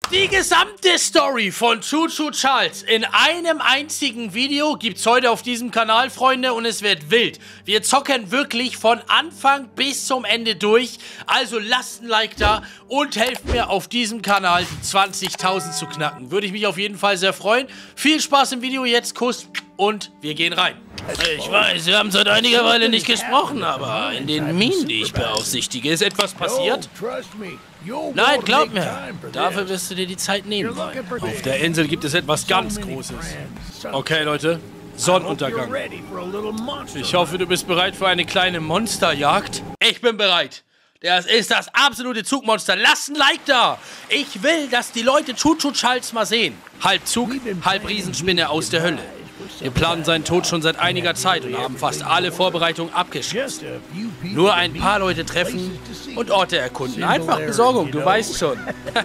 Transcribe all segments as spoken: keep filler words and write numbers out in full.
Die gesamte Story von Choo Choo Charles in einem einzigen Video gibt's heute auf diesem Kanal, Freunde, und es wird wild. Wir zocken wirklich von Anfang bis zum Ende durch. Also lasst ein Like da und helft mir auf diesem Kanal die zwanzigtausend zu knacken. Würde ich mich auf jeden Fall sehr freuen. Viel Spaß im Video, jetzt Kuss und wir gehen rein. Ich weiß, wir haben seit einiger Weile nicht gesprochen, aber in den Minen, die ich beaufsichtige, ist etwas passiert. Nein, glaub mir, dafür wirst du dir die Zeit nehmen wollen. Auf der Insel gibt es etwas ganz Großes. Okay, Leute, Sonnenuntergang. Ich hoffe, du bist bereit für eine kleine Monsterjagd. Ich bin bereit. Das ist das absolute Zugmonster. Lass ein Like da. Ich will, dass die Leute Choo Choo Charles mal sehen. Halb Zug, halb Riesenspinne aus der Hölle. Wir planen seinen Tod schon seit einiger Zeit und haben fast alle Vorbereitungen abgeschlossen. Nur ein paar Leute treffen und Orte erkunden. Einfach Besorgung, du weißt schon.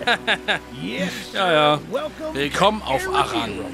Ja, ja. Willkommen auf Aranero,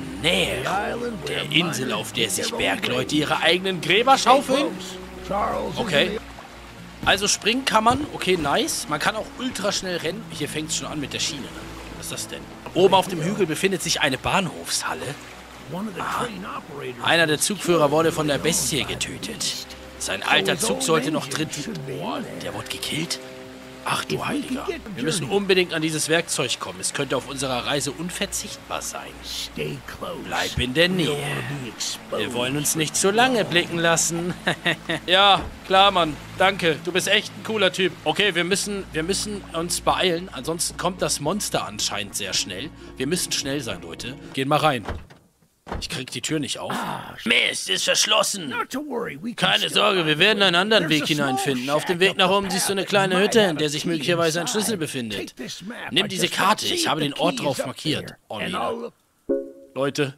der Insel, auf der sich Bergleute ihre eigenen Gräber schaufeln. Okay. Also springen kann man. Okay, nice. Man kann auch ultra schnell rennen. Hier fängt es schon an mit der Schiene. Was ist das denn? Oben auf dem Hügel befindet sich eine Bahnhofshalle. Aha. Einer der Zugführer wurde von der Bestie getötet. Sein alter Zug sollte noch drin... Boah, der wurde gekillt? Ach du Heiliger. Wir müssen unbedingt an dieses Werkzeug kommen. Es könnte auf unserer Reise unverzichtbar sein. Bleib in der Nähe. Wir wollen uns nicht zu lange blicken lassen. Ja, klar, Mann. Danke. Du bist echt ein cooler Typ. Okay, wir müssen, wir müssen uns beeilen. Ansonsten kommt das Monster anscheinend sehr schnell. Wir müssen schnell sein, Leute. Gehen mal rein. Ich krieg die Tür nicht auf. Mist, ist verschlossen. Keine Sorge, wir werden einen anderen Weg hineinfinden. Auf dem Weg nach oben siehst du eine kleine Hütte, in der sich möglicherweise ein Schlüssel befindet. Nimm diese Karte, ich habe den Ort drauf markiert. Oh, nee. Leute.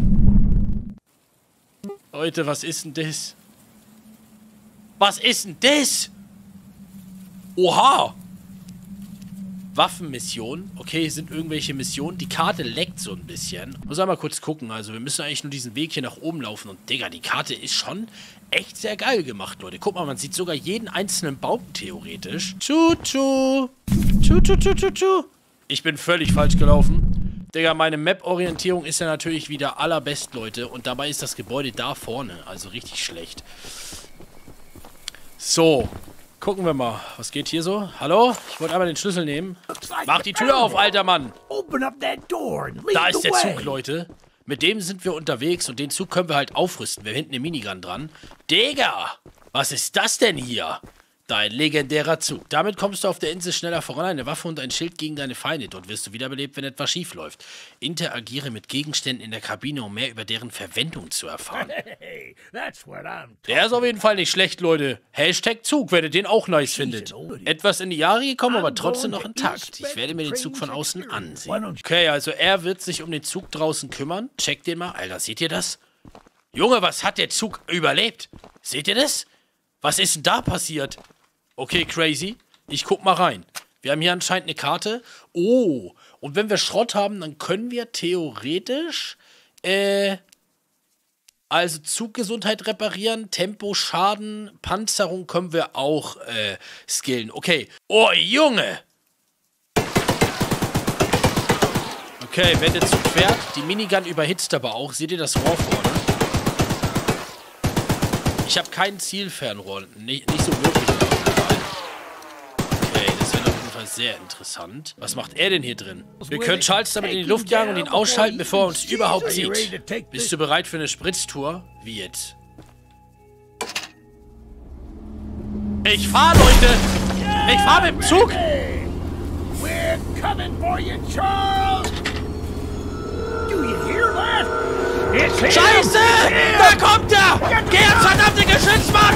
Leute, was ist denn das? Was ist denn das? Oha! Waffenmission. Okay, sind irgendwelche Missionen. Die Karte leckt so ein bisschen. Muss einmal kurz gucken. Also wir müssen eigentlich nur diesen Weg hier nach oben laufen. Und Digga, die Karte ist schon echt sehr geil gemacht, Leute. Guck mal, man sieht sogar jeden einzelnen Baum theoretisch. Tschu, tschu. Tschu, tschu, tschu, tschu, tschu. Ich bin völlig falsch gelaufen. Digga, meine Map-Orientierung ist ja natürlich wieder allerbest, Leute. Und dabei ist das Gebäude da vorne. Also richtig schlecht. So. Gucken wir mal. Was geht hier so? Hallo? Ich wollte einmal den Schlüssel nehmen. Mach die Tür auf, alter Mann! Da ist der Zug, Leute. Mit dem sind wir unterwegs und den Zug können wir halt aufrüsten. Wir haben hinten eine Minigun dran. Digga! Was ist das denn hier? Dein legendärer Zug. Damit kommst du auf der Insel schneller voran. Eine Waffe und ein Schild gegen deine Feinde. Dort wirst du wiederbelebt, wenn etwas schief läuft. Interagiere mit Gegenständen in der Kabine, um mehr über deren Verwendung zu erfahren. Der ist auf jeden Fall nicht schlecht, Leute. Hashtag Zug, wenn ihr den auch nice findet. Etwas in die Jahre gekommen, aber trotzdem noch intakt. Ich werde mir den Zug von außen ansehen. Okay, also er wird sich um den Zug draußen kümmern. Checkt den mal. Alter, seht ihr das? Junge, was hat der Zug überlebt? Seht ihr das? Was ist denn da passiert? Okay, crazy. Ich guck mal rein. Wir haben hier anscheinend eine Karte. Oh, und wenn wir Schrott haben, dann können wir theoretisch, äh, also Zuggesundheit reparieren, Tempo, Schaden, Panzerung können wir auch, äh, skillen. Okay. Oh, Junge! Okay, wenn der Zug fährt, die Minigun überhitzt aber auch. Seht ihr das Rohr vorne? Ich habe kein Zielfernrohr. Nicht, nicht so wirklich. Sehr interessant. Was macht er denn hier drin? Wir können Charles damit in die Luft jagen und ihn ausschalten, bevor er uns überhaupt sieht. Bist du bereit für eine Spritztour? Wie jetzt? Ich fahr, Leute! Ich fahr mit dem Zug! Scheiße! Da kommt er! Geh ins verdammte Geschütz, Mann!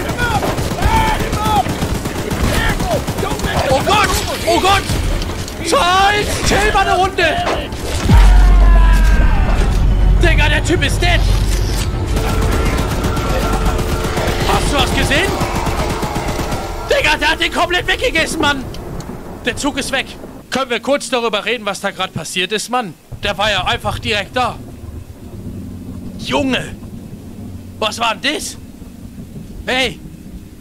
Oh Gott! Oh Gott! Charles! Chill mal eine Runde! Digga, der Typ ist dead! Hast du was gesehen? Digga, der hat den komplett weggegessen, Mann! Der Zug ist weg. Können wir kurz darüber reden, was da gerade passiert ist, Mann? Der war ja einfach direkt da. Junge! Was war denn das? Hey!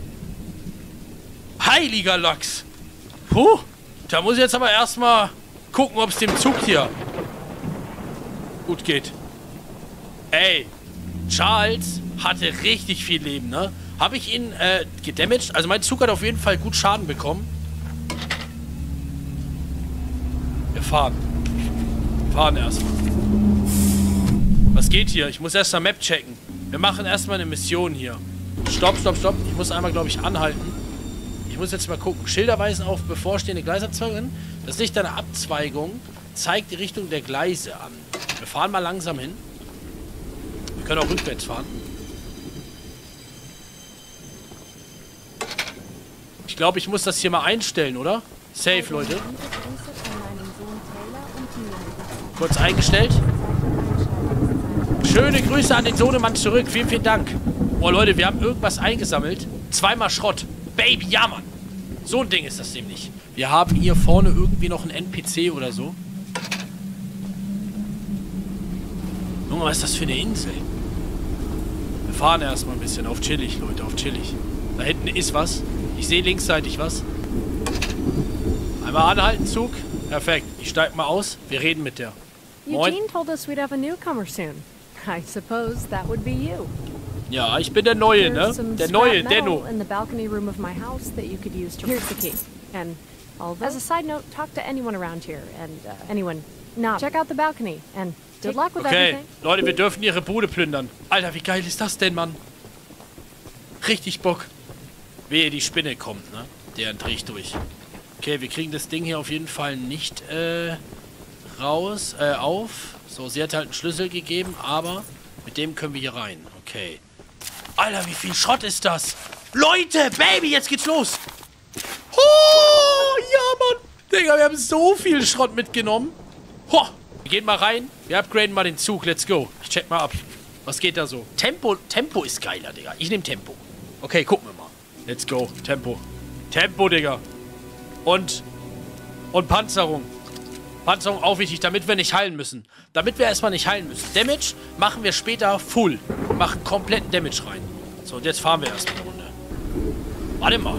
Heiliger Lachs! Puh! Da muss ich jetzt aber erstmal gucken, ob es dem Zug hier gut geht. Ey, Charles hatte richtig viel Leben, ne? Habe ich ihn äh, gedamaged? Also mein Zug hat auf jeden Fall gut Schaden bekommen. Wir fahren. Wir fahren erstmal. Was geht hier? Ich muss erst mal Map checken. Wir machen erstmal eine Mission hier. Stopp, stopp, stopp. Ich muss einmal, glaube ich, anhalten. Ich muss jetzt mal gucken. Schilder weisen auf bevorstehende Gleisabzweigungen. Das Licht einer Abzweigung zeigt die Richtung der Gleise an. Wir fahren mal langsam hin. Wir können auch rückwärts fahren. Ich glaube, ich muss das hier mal einstellen, oder? Safe, Leute. Kurz eingestellt. Schöne Grüße an den Sohnemann zurück. Vielen, vielen Dank. Oh, Leute, wir haben irgendwas eingesammelt. Zweimal Schrott. Baby, ja, Mann. So ein Ding ist das nämlich. Wir haben hier vorne irgendwie noch einen N P C oder so. Junge, was ist das für eine Insel? Wir fahren erstmal ein bisschen auf chillig, Leute, auf chillig. Da hinten ist was. Ich sehe linksseitig was. Einmal anhalten, Zug. Perfekt. Ich steig mal aus. Wir reden mit der. Moin. Eugene told us we'd have a newcomer soon. I suppose that would be you. Ja, ich bin der Neue, ne? Der Neue, Denno. In the balcony room of my house that you could use to. Here's the key. And as a side note, talk to anyone around here and uh, anyone not. Check out the balcony and good luck with okay. everything. Leute, wir dürfen ihre Bude plündern. Alter, wie geil ist das denn, Mann? Richtig Bock. Wehe, die Spinne kommt, ne? Der drehe ich durch. Okay, wir kriegen das Ding hier auf jeden Fall nicht äh, raus, äh, auf. So, sie hat halt einen Schlüssel gegeben, aber mit dem können wir hier rein. Okay. Alter, wie viel Schrott ist das? Leute, Baby, jetzt geht's los. Oh, ja, Mann. Digga, wir haben so viel Schrott mitgenommen. Ho, wir gehen mal rein. Wir upgraden mal den Zug. Let's go. Ich check mal ab. Was geht da so? Tempo, Tempo ist geiler, Digga. Ich nehme Tempo. Okay, gucken wir mal. Let's go. Tempo. Tempo, Digga. Und, und Panzerung. Panzerung auch wichtig, damit wir nicht heilen müssen. Damit wir erstmal nicht heilen müssen. Damage machen wir später full. Machen kompletten Damage rein. So, und jetzt fahren wir erstmal eine Runde. Warte mal.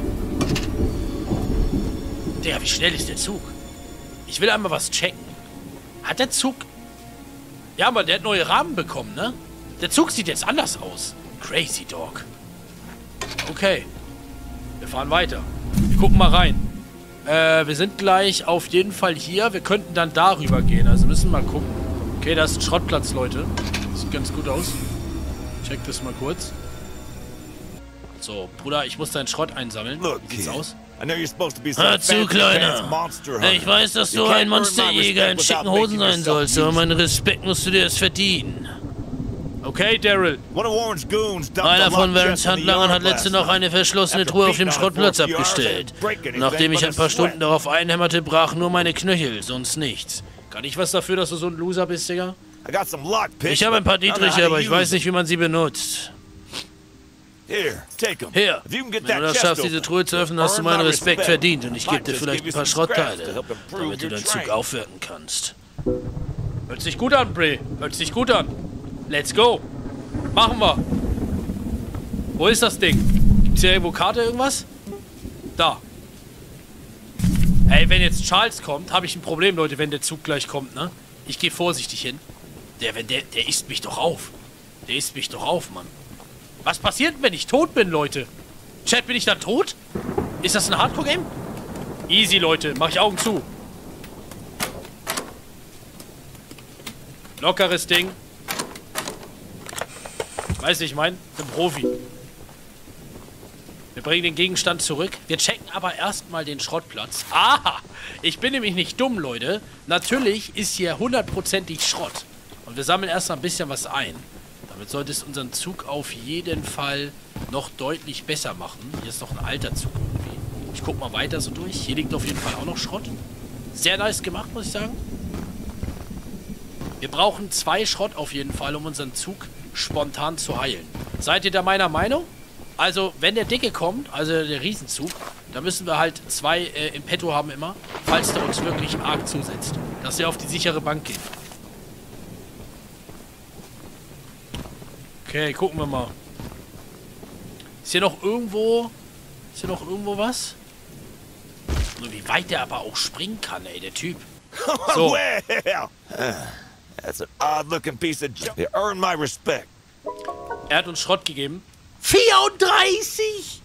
Digga, wie schnell ist der Zug? Ich will einmal was checken. Hat der Zug... Ja, aber der hat neue Rahmen bekommen, ne? Der Zug sieht jetzt anders aus. Crazy Dog. Okay. Wir fahren weiter. Wir gucken mal rein. Äh, wir sind gleich auf jeden Fall hier. Wir könnten dann darüber gehen. Also müssen wir mal gucken. Okay, da ist ein Schrottplatz, Leute. Sieht ganz gut aus. Check das mal kurz. So, Bruder, ich muss deinen Schrott einsammeln. Wie sieht's aus? Hör zu, Kleiner. Ich weiß, dass du ein Monsterjäger in schicken Hosen sein sollst, aber meinen Respekt musst du dir erst verdienen. Okay, Daryl. Einer von Warrens Handlangern hat letzte noch eine verschlossene Truhe auf dem Schrottplatz abgestellt. Nachdem ich ein paar Stunden darauf einhämmerte, brachen nur meine Knöchel, sonst nichts. Kann ich was dafür, dass du so ein Loser bist, Digga? Ich habe ein paar Dietriche, aber ich weiß nicht, wie man sie benutzt. Hier, wenn du das schaffst, diese Truhe zu öffnen, hast du meinen Respekt verdient und ich gebe dir vielleicht ein paar Schrottteile, damit du deinen Zug aufwerten kannst. Hört sich gut an, Bray. Hört sich gut an. Let's go. Machen wir. Wo ist das Ding? Gibt's hier irgendwo Karte irgendwas? Da. Ey, wenn jetzt Charles kommt, habe ich ein Problem, Leute, wenn der Zug gleich kommt, ne? Ich gehe vorsichtig hin. Der, wenn der, der isst mich doch auf. Der isst mich doch auf, Mann. Was passiert, wenn ich tot bin, Leute? Chat, bin ich dann tot? Ist das ein Hardcore-Game? Easy, Leute. Mach ich Augen zu. Lockeres Ding. Weißt du, ich meine, ein Profi. Wir bringen den Gegenstand zurück. Wir checken aber erstmal den Schrottplatz. Aha! Ich bin nämlich nicht dumm, Leute. Natürlich ist hier hundertprozentig Schrott. Und wir sammeln erstmal ein bisschen was ein. Damit sollte es unseren Zug auf jeden Fall noch deutlich besser machen. Hier ist noch ein alter Zug irgendwie. Ich guck mal weiter so durch. Hier liegt auf jeden Fall auch noch Schrott. Sehr nice gemacht, muss ich sagen. Wir brauchen zwei Schrott auf jeden Fall, um unseren Zug spontan zu heilen. Seid ihr da meiner Meinung? Also, wenn der Dicke kommt, also der Riesenzug, dann müssen wir halt zwei äh, im Petto haben immer, falls der uns wirklich arg zusetzt. Dass wir auf die sichere Bank gehen. Okay, gucken wir mal. Ist hier noch irgendwo... Ist hier noch irgendwo was? Nur wie weit der aber auch springen kann, ey, der Typ. So. Well, that's an odd-looking piece of junk. You earned my respect. Er hat uns Schrott gegeben. vierunddreißig!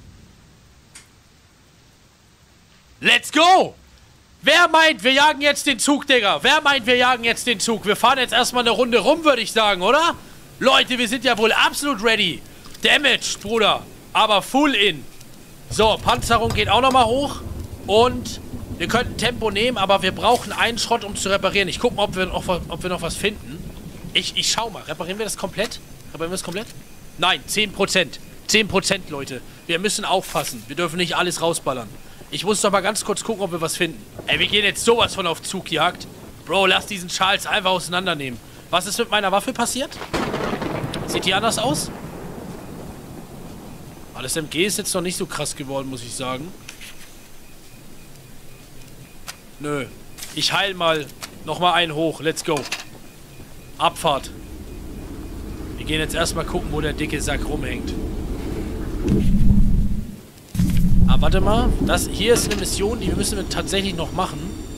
Let's go! Wer meint, wir jagen jetzt den Zug, Digga? Wer meint, wir jagen jetzt den Zug? Wir fahren jetzt erstmal eine Runde rum, würde ich sagen, oder? Leute, wir sind ja wohl absolut ready. Damaged, Bruder. Aber full in. So, Panzerung geht auch nochmal hoch. Und wir könnten Tempo nehmen, aber wir brauchen einen Schrott, um zu reparieren. Ich gucke mal, ob wir, noch, ob wir noch was finden. Ich, ich schau mal. Reparieren wir das komplett? Reparieren wir es komplett? Nein, zehn Prozent. zehn Prozent, Leute. Wir müssen aufpassen. Wir dürfen nicht alles rausballern. Ich muss doch mal ganz kurz gucken, ob wir was finden. Ey, wir gehen jetzt sowas von auf Zugjagd. Bro, lass diesen Charles einfach auseinandernehmen. Was ist mit meiner Waffe passiert? Sieht die anders aus? Aber das M G ist jetzt noch nicht so krass geworden, muss ich sagen. Nö. Ich heil mal nochmal einen hoch. Let's go. Abfahrt. Wir gehen jetzt erstmal gucken, wo der dicke Sack rumhängt. Ah, warte mal. Das, hier ist eine Mission, die müssen wir tatsächlich noch machen.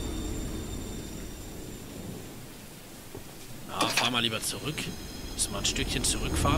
Ja, fahr mal lieber zurück. Müssen wir ein Stückchen zurückfahren.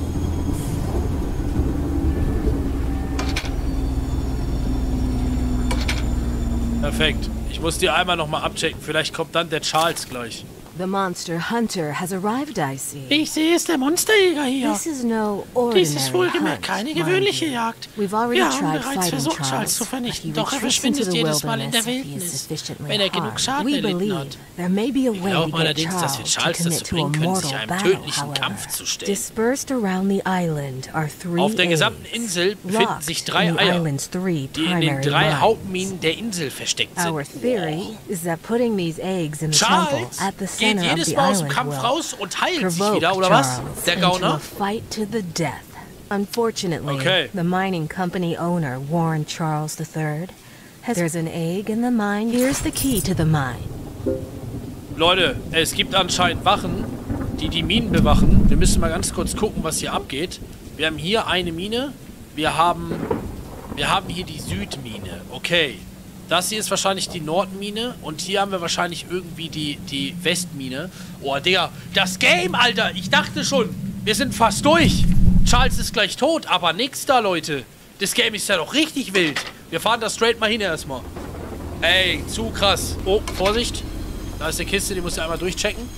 Perfekt. Ich muss die einmal nochmal abchecken. Vielleicht kommt dann der Charles gleich. The monster hunter has arrived, I see. Ich sehe, es der Monsterjäger hier. This is no ordinary Dies ist wohlgemerkt keine gewöhnliche Jagd. We've already Wir haben tried bereits versucht, Charles, Charles zu vernichten, but he doch er retreats into verschwindet the jedes Mal in der wilderness if he is Wildnis, sufficiently wenn er genug harmed. Schaden We erlitten believe hat. there may be a Wir way glauben to get allerdings, dass wir Charles to Charles commit dazu to a bringen können, sich mortal einem battle, tödlichen however. Kampf zu stellen. Dispersed around the island are three Auf der gesamten eggs, Insel befinden sich drei locked in the Eier, island's three die in den primary drei mines. Hauptminen der Insel versteckt Our sind. theory is that putting these eggs in the temple Charles at the geht center of jedes the Mal aus dem island Kampf will raus und heilt sich provoke wieder, oder was? Charles Der into a Gauner? fight to the death. Unfortunately, Okay. the mining company owner, Warren Charles the Third, has there's an egg in the mine. Here's the key to the mine. Leute, es gibt anscheinend Wachen, die die Minen bewachen. Wir müssen mal ganz kurz gucken, was hier abgeht. Wir haben hier eine Mine. Wir haben, wir haben hier die Südmine. Okay. Das hier ist wahrscheinlich die Nordmine. Und hier haben wir wahrscheinlich irgendwie die, die Westmine. Oh, Digga. Das Game, Alter. Ich dachte schon, wir sind fast durch. Charles ist gleich tot. Aber nix da, Leute. Das Game ist ja doch richtig wild. Wir fahren da straight mal hin erstmal. Ey, zu krass. Oh, Vorsicht. Da ist eine Kiste, die muss ich einmal durchchecken.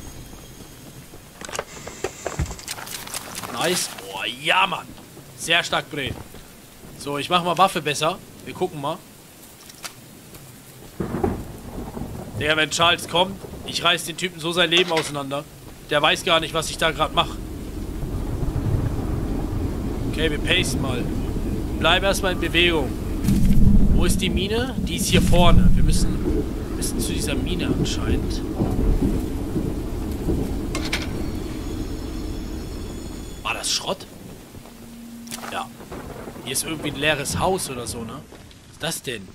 Nice. Oh, ja, Mann. Sehr stark, Bre. So, ich mache mal Waffe besser. Wir gucken mal. Der, wenn Charles kommt, ich reiß den Typen so sein Leben auseinander. Der weiß gar nicht, was ich da gerade mache. Okay, wir pacen mal. Bleib erstmal in Bewegung. Wo ist die Mine? Die ist hier vorne. Wir müssen, müssen zu dieser Mine anscheinend. War das Schrott? Ja. Hier ist irgendwie ein leeres Haus oder so, ne? Was ist das denn?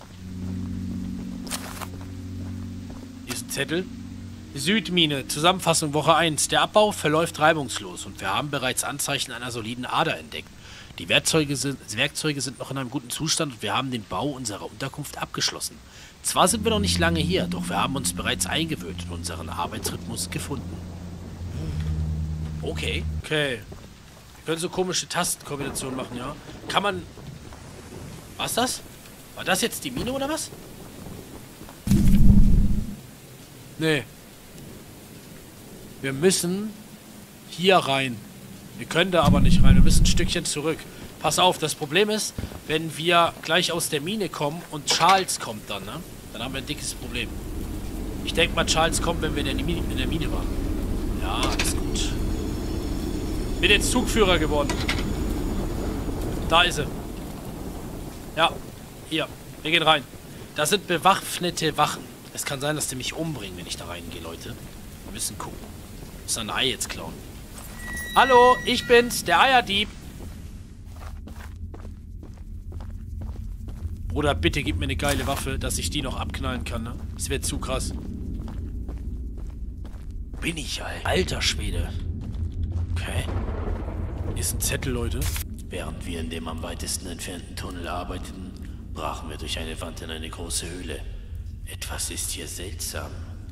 Hier ist ein Zettel. Südmine, Zusammenfassung Woche eins. Der Abbau verläuft reibungslos und wir haben bereits Anzeichen einer soliden Ader entdeckt. Die Werkzeuge sind, Werkzeuge sind noch in einem guten Zustand und wir haben den Bau unserer Unterkunft abgeschlossen. Zwar sind wir noch nicht lange hier, doch wir haben uns bereits eingewöhnt und unseren Arbeitsrhythmus gefunden. Okay. Okay. Wir können so komische Tastenkombinationen machen, ja? Kann man... Was ist das? War das jetzt die Mine oder was? Nee. Wir müssen hier rein. Wir können da aber nicht rein. Wir müssen ein Stückchen zurück. Pass auf, das Problem ist, wenn wir gleich aus der Mine kommen und Charles kommt dann, ne? Dann haben wir ein dickes Problem. Ich denke mal, Charles kommt, wenn wir in der Mine, in der Mine waren. Ja, alles gut. Bin jetzt Zugführer geworden. Da ist er. Ja, hier. Wir gehen rein. Das sind bewaffnete Wachen. Es kann sein, dass die mich umbringen, wenn ich da reingehe, Leute. Wir müssen gucken. Wir müssen ein Ei jetzt klauen. Hallo, ich bin's, der Eierdieb. Bruder, bitte gib mir eine geile Waffe, dass ich die noch abknallen kann, ne? Das wäre zu krass. Wo bin ich, Alter? Alter Schwede. Okay. Hier ist ein Zettel, Leute. Während wir in dem am weitesten entfernten Tunnel arbeiteten, brachen wir durch eine Wand in eine große Höhle. Etwas ist hier seltsam.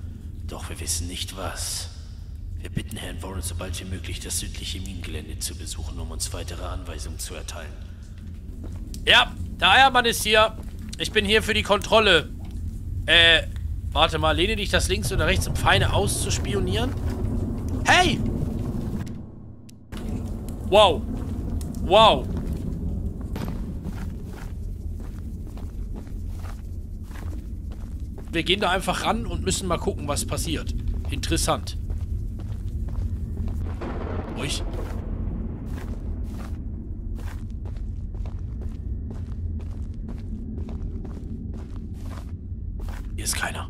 Doch wir wissen nicht was. Wir bitten Herrn Warren, sobald wie möglich das südliche Minengelände zu besuchen, um uns weitere Anweisungen zu erteilen. Ja, der Eiermann ist hier. Ich bin hier für die Kontrolle. Äh, warte mal, lehne dich das links oder rechts, um Feinde auszuspionieren? Hey! Wow. Wow. Wir gehen da einfach ran und müssen mal gucken, was passiert. Interessant. Ruhig. Hier ist keiner.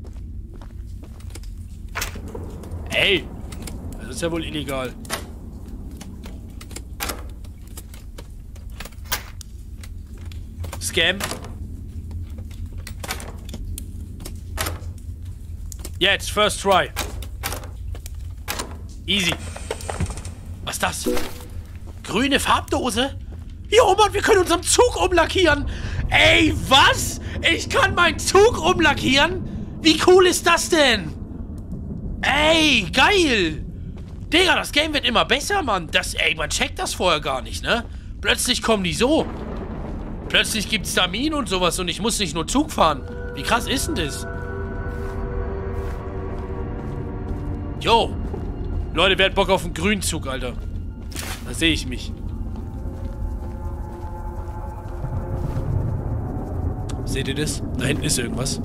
Ey! Das ist ja wohl illegal. Scam. Jetzt, first try. Easy. Was ist das? Grüne Farbdose? Jo, Mann, wir können unseren Zug umlackieren. Ey, was? Ich kann meinen Zug umlackieren? Wie cool ist das denn? Ey, geil. Digga, das Game wird immer besser, Mann. Das, ey, man checkt das vorher gar nicht, ne? Plötzlich kommen die so. Plötzlich gibt's da Minen und sowas und ich muss nicht nur Zug fahren. Wie krass ist denn das? Jo. Leute, wer hat Bock auf einen grünen Zug, Alter? Da sehe ich mich. Seht ihr das? Da hinten ist irgendwas.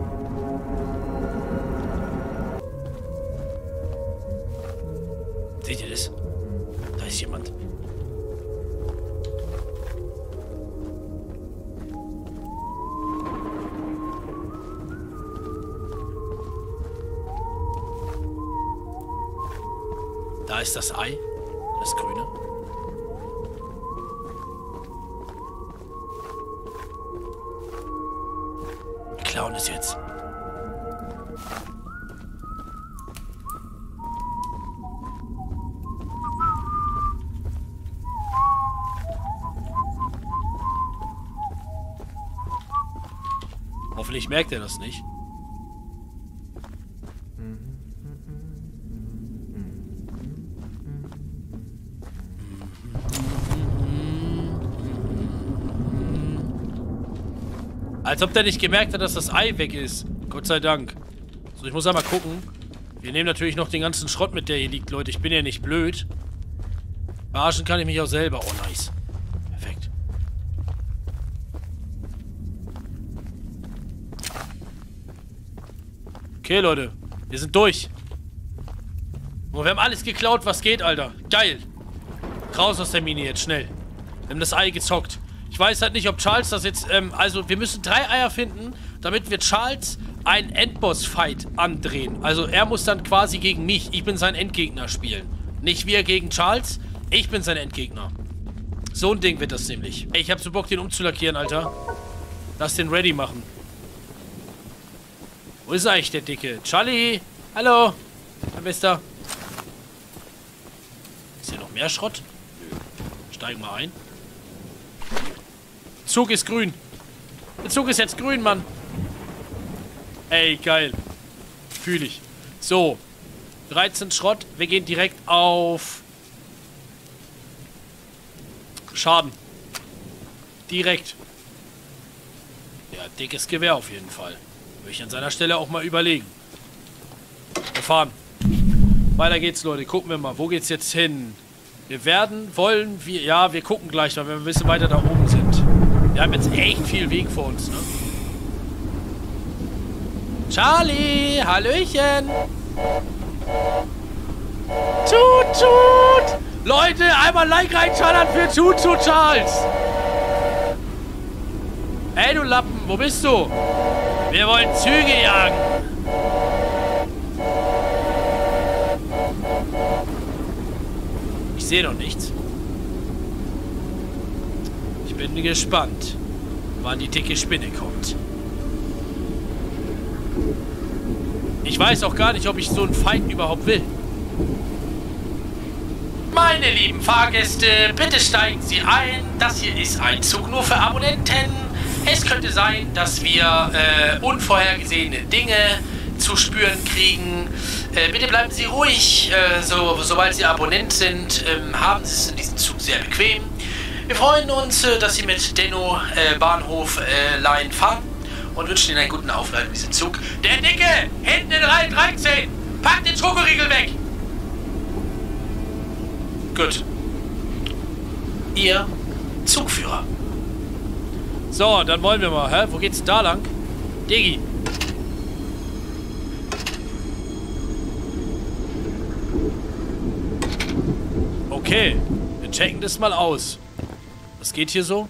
Seht ihr das? Da ist jemand. Da ist das Ei. Das Grüne. Wir klauen es jetzt. Hoffentlich merkt er das nicht. Als ob der nicht gemerkt hat, dass das Ei weg ist. Gott sei Dank. So, ich muss einmal gucken. Wir nehmen natürlich noch den ganzen Schrott mit, der hier liegt, Leute. Ich bin ja nicht blöd. Verarschen kann ich mich auch selber. Oh, nice. Perfekt. Okay, Leute. Wir sind durch. Und wir haben alles geklaut, was geht, Alter. Geil. Raus aus der Mine jetzt, schnell. Wir haben das Ei gezockt. Ich weiß halt nicht, ob Charles das jetzt, ähm, also wir müssen drei Eier finden, damit wir Charles einen Endboss-Fight andrehen. Also er muss dann quasi gegen mich, ich bin sein Endgegner, spielen. Nicht wir gegen Charles, ich bin sein Endgegner. So ein Ding wird das nämlich. Ey, ich hab so Bock, den umzulackieren, Alter. Lass den ready machen. Wo ist eigentlich der Dicke? Charlie! Hallo! Mein Bester. Ist hier noch mehr Schrott? Nö. Steigen wir ein. Zug ist grün. Der Zug ist jetzt grün, Mann. Ey, geil. Fühl ich. So. dreizehn Schrott. Wir gehen direkt auf Schaden. Direkt. Ja, dickes Gewehr auf jeden Fall. Würde ich an seiner Stelle auch mal überlegen. Wir fahren. Weiter geht's, Leute. Gucken wir mal. Wo geht's jetzt hin? Wir werden, wollen, wir... Ja, wir gucken gleich mal, wenn wir ein bisschen weiter da oben sind. Wir haben jetzt echt viel Weg vor uns, ne? Charlie, Hallöchen. Tut, tut. Leute, einmal Like reinschallern für Tut, tut, Charles. Ey, du Lappen, wo bist du? Wir wollen Züge jagen. Ich sehe noch nichts. Ich bin gespannt, wann die dicke Spinne kommt. Ich weiß auch gar nicht, ob ich so einen Fight überhaupt will. Meine lieben Fahrgäste, bitte steigen Sie ein. Das hier ist ein Zug nur für Abonnenten. Es könnte sein, dass wir äh, unvorhergesehene Dinge zu spüren kriegen. Äh, bitte bleiben Sie ruhig, äh, so, sobald Sie Abonnent sind, ähm, haben Sie es in diesem Zug sehr bequem. Wir freuen uns, äh, dass Sie mit Denno äh, Bahnhof äh, Line fahren und wünschen Ihnen einen guten Aufenthalt in diesem Zug. Der Dicke, hinten in Reihe dreizehn, packt den Schokoriegel weg! Gut. Ihr Zugführer. So, dann wollen wir mal, hä? Wo geht's da lang? Diggi. Okay, wir checken das mal aus. Was geht hier so?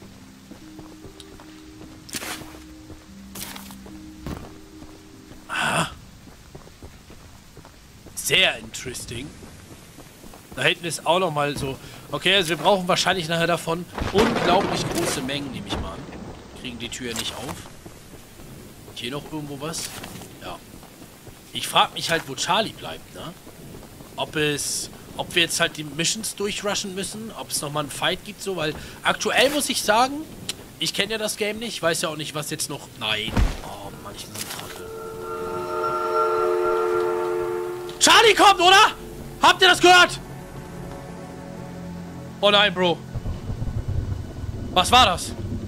Ah. Sehr interesting. Da hinten ist auch noch mal so... Okay, also wir brauchen wahrscheinlich nachher davon unglaublich große Mengen, nehme ich mal an. Kriegen die Tür nicht auf. Hier noch irgendwo was? Ja. Ich frage mich halt, wo Charlie bleibt, ne? Ob es... Ob wir jetzt halt die Missions durchrushen müssen, ob es nochmal einen Fight gibt, so, weil aktuell muss ich sagen, ich kenne ja das Game nicht, ich weiß ja auch nicht, was jetzt noch... Nein. Oh Mann, ich bin so ein Trottel. Charlie kommt, oder? Habt ihr das gehört? Oh nein, Bro. Was war das?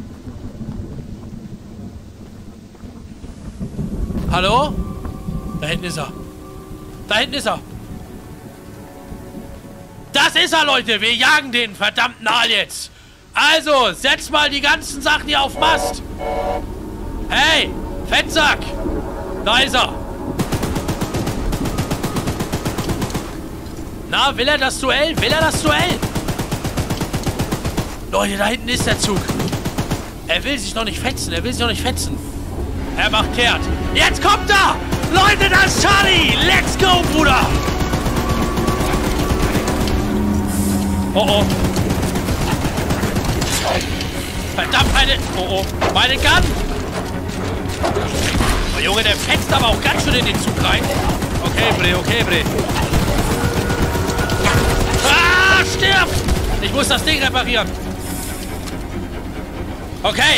Hallo? Da hinten ist er. Da hinten ist er. Das ist er, Leute. Wir jagen den verdammten Aal jetzt. Also, setz mal die ganzen Sachen hier auf Mast. Hey, Fettsack. Da ist er. Na, will er das Duell? Will er das Duell? Leute, da hinten ist der Zug. Er will sich noch nicht fetzen. Er will sich noch nicht fetzen. Er macht kehrt. Jetzt kommt er. Leute, das ist Charlie. Let's go, Bruder. Oh oh. Verdammt, meine... Oh oh. Meine Gun. Oh Junge, der fetzt aber auch ganz schön in den Zug rein. Okay, Bre, okay, Bre. Ah, stirb! Ich muss das Ding reparieren. Okay.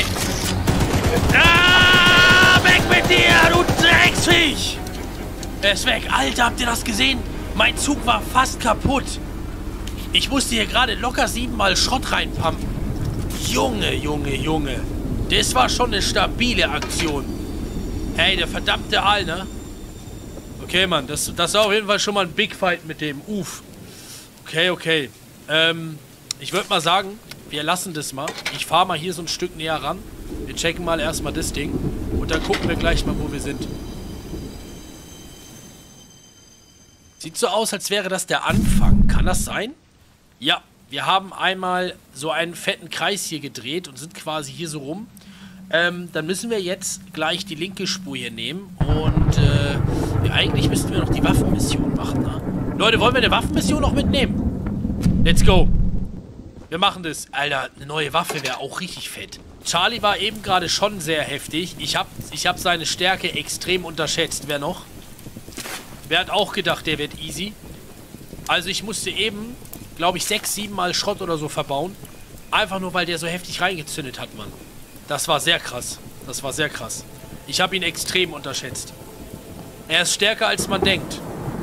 Ah, weg mit dir, du Drecksviech! Er ist weg. Alter, habt ihr das gesehen? Mein Zug war fast kaputt. Ich musste hier gerade locker siebenmal Schrott reinpumpen. Junge, Junge, Junge. Das war schon eine stabile Aktion. Hey, der verdammte Aal, ne? Okay, Mann. Das, das war auf jeden Fall schon mal ein Big Fight mit dem. Uff. Okay, okay. Ähm, ich würde mal sagen, wir lassen das mal. Ich fahre mal hier so ein Stück näher ran. Wir checken mal erstmal das Ding. Und dann gucken wir gleich mal, wo wir sind. Sieht so aus, als wäre das der Anfang. Kann das sein? Ja, wir haben einmal so einen fetten Kreis hier gedreht und sind quasi hier so rum. Ähm, dann müssen wir jetzt gleich die linke Spur hier nehmen. Und äh, ja, eigentlich müssten wir noch die Waffenmission machen, ne? Leute, wollen wir eine Waffenmission noch mitnehmen? Let's go. Wir machen das. Alter, eine neue Waffe wäre auch richtig fett. Charlie war eben gerade schon sehr heftig. Ich habe ich hab seine Stärke extrem unterschätzt. Wer noch? Wer hat auch gedacht, der wird easy? Also ich musste eben... glaube ich, sechs, sieben Mal Schrott oder so verbauen. Einfach nur, weil der so heftig reingezündet hat, Mann. Das war sehr krass. Das war sehr krass. Ich habe ihn extrem unterschätzt. Er ist stärker, als man denkt.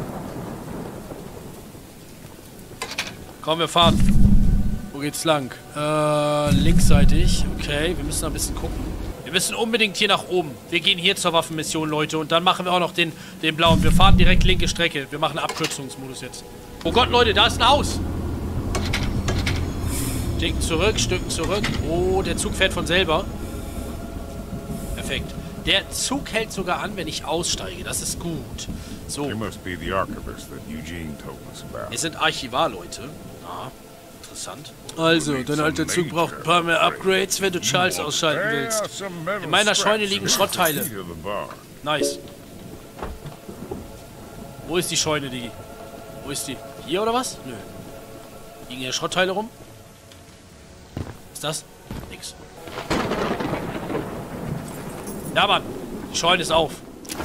Komm, wir fahren. Wo geht's lang? Äh, linksseitig. Okay, wir müssen ein bisschen gucken. Wir müssen unbedingt hier nach oben. Wir gehen hier zur Waffenmission, Leute. Und dann machen wir auch noch den, den blauen. Wir fahren direkt linke Strecke. Wir machen Abkürzungsmodus jetzt. Oh Gott, Leute, da ist ein Haus. Stück zurück, Stück zurück. Oh, der Zug fährt von selber. Perfekt. Der Zug hält sogar an, wenn ich aussteige. Das ist gut. So. Wir sind Archivar, Leute. Ah, interessant. Also, dein alter Zug braucht ein paar mehr Upgrades, wenn du Charles ausschalten willst. In meiner Scheune liegen Schrottteile. Nice. Wo ist die Scheune, Digi? Wo ist die? Hier oder was? Nö. Liegen hier Schrottteile rum? Was ist das? Nix. Ja, Mann. Die Scheune ist auf.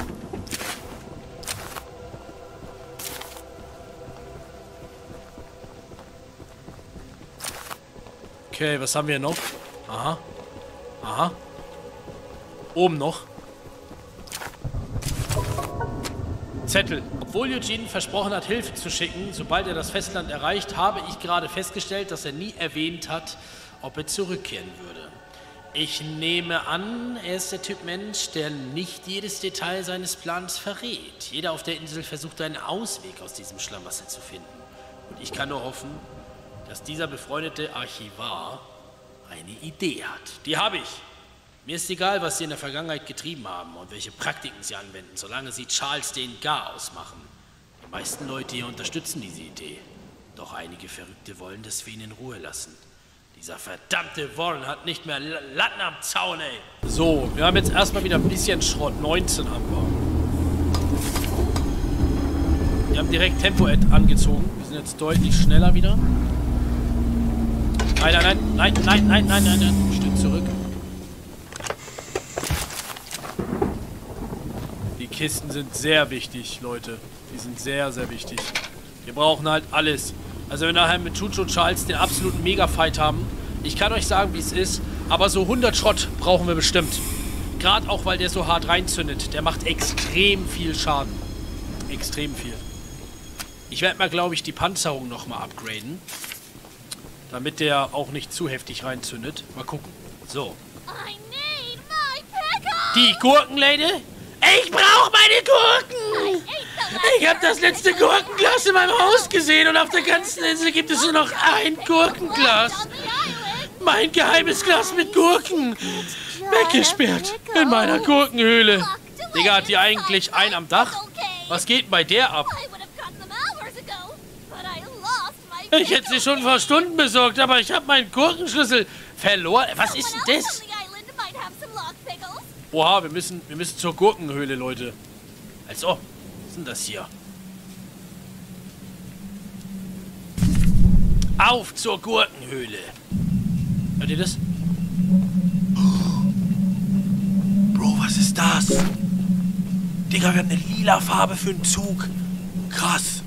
Okay, was haben wir noch? Aha. Aha. Oben noch. Zettel. Obwohl Eugene versprochen hat, Hilfe zu schicken, sobald er das Festland erreicht, habe ich gerade festgestellt, dass er nie erwähnt hat, ob er zurückkehren würde. Ich nehme an, er ist der Typ Mensch, der nicht jedes Detail seines Plans verrät. Jeder auf der Insel versucht, einen Ausweg aus diesem Schlamassel zu finden. Und ich kann nur hoffen, dass dieser befreundete Archivar eine Idee hat. Die habe ich. Mir ist egal, was sie in der Vergangenheit getrieben haben und welche Praktiken sie anwenden, solange sie Charles den Garaus machen. Die meisten Leute hier unterstützen diese Idee. Doch einige Verrückte wollen, dass wir ihn in Ruhe lassen. Dieser verdammte Warren hat nicht mehr Latten am Zaun, ey. So, wir haben jetzt erstmal wieder ein bisschen Schrott. neunzehn haben wir. Wir haben direkt Tempo angezogen. Wir sind jetzt deutlich schneller wieder. Nein, nein, nein, nein, nein, nein, nein, nein, nein. Ein Stück zurück. Die Kisten sind sehr wichtig, Leute. Die sind sehr, sehr wichtig. Wir brauchen halt alles. Also wenn wir nachher mit Chucho Charles den absoluten Mega-Fight haben, ich kann euch sagen, wie es ist, aber so hundert Schrott brauchen wir bestimmt. Gerade auch, weil der so hart reinzündet. Der macht extrem viel Schaden. Extrem viel. Ich werde mal, glaube ich, die Panzerung nochmal upgraden. Damit der auch nicht zu heftig reinzündet. Mal gucken. So. Die Gurkenlady? Ich brauche meine Gurken! Ich habe das letzte Gurkenglas in meinem Haus gesehen und auf der ganzen Insel gibt es nur noch ein Gurkenglas. Mein geheimes Glas mit Gurken. Weggesperrt in meiner Gurkenhöhle. Digga, hat die eigentlich einen am Dach? Was geht bei der ab? Ich hätte sie schon vor Stunden besorgt, aber ich habe meinen Gurkenschlüssel verloren. Was ist denn das? Oha, wir müssen, wir müssen zur Gurkenhöhle, Leute. Als ob. Was ist denn das hier? Auf zur Gurkenhöhle. Hört ihr das? Bro, was ist das? Digga, wir haben eine lila Farbe für einen Zug. Krass.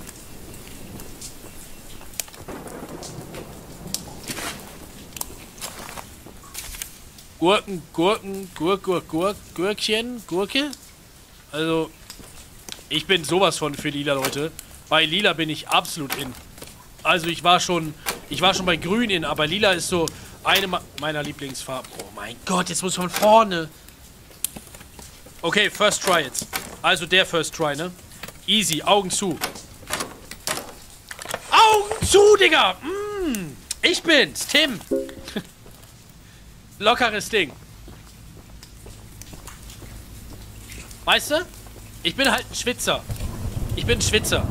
Gurken, Gurken, Gurk, Gurk, Gurk, Gürkchen, Gurke. Also, ich bin sowas von für lila, Leute. Bei lila bin ich absolut in. Also, ich war schon, ich war schon bei grün in, aber lila ist so eine meiner Lieblingsfarben. Oh mein Gott, jetzt muss von vorne. Okay, first try jetzt. Also der first try, ne? Easy, Augen zu. Augen zu, Digga! Mm, ich bin's, Tim. Lockeres Ding. Weißt du? Ich bin halt ein Schwitzer. Ich bin ein Schwitzer.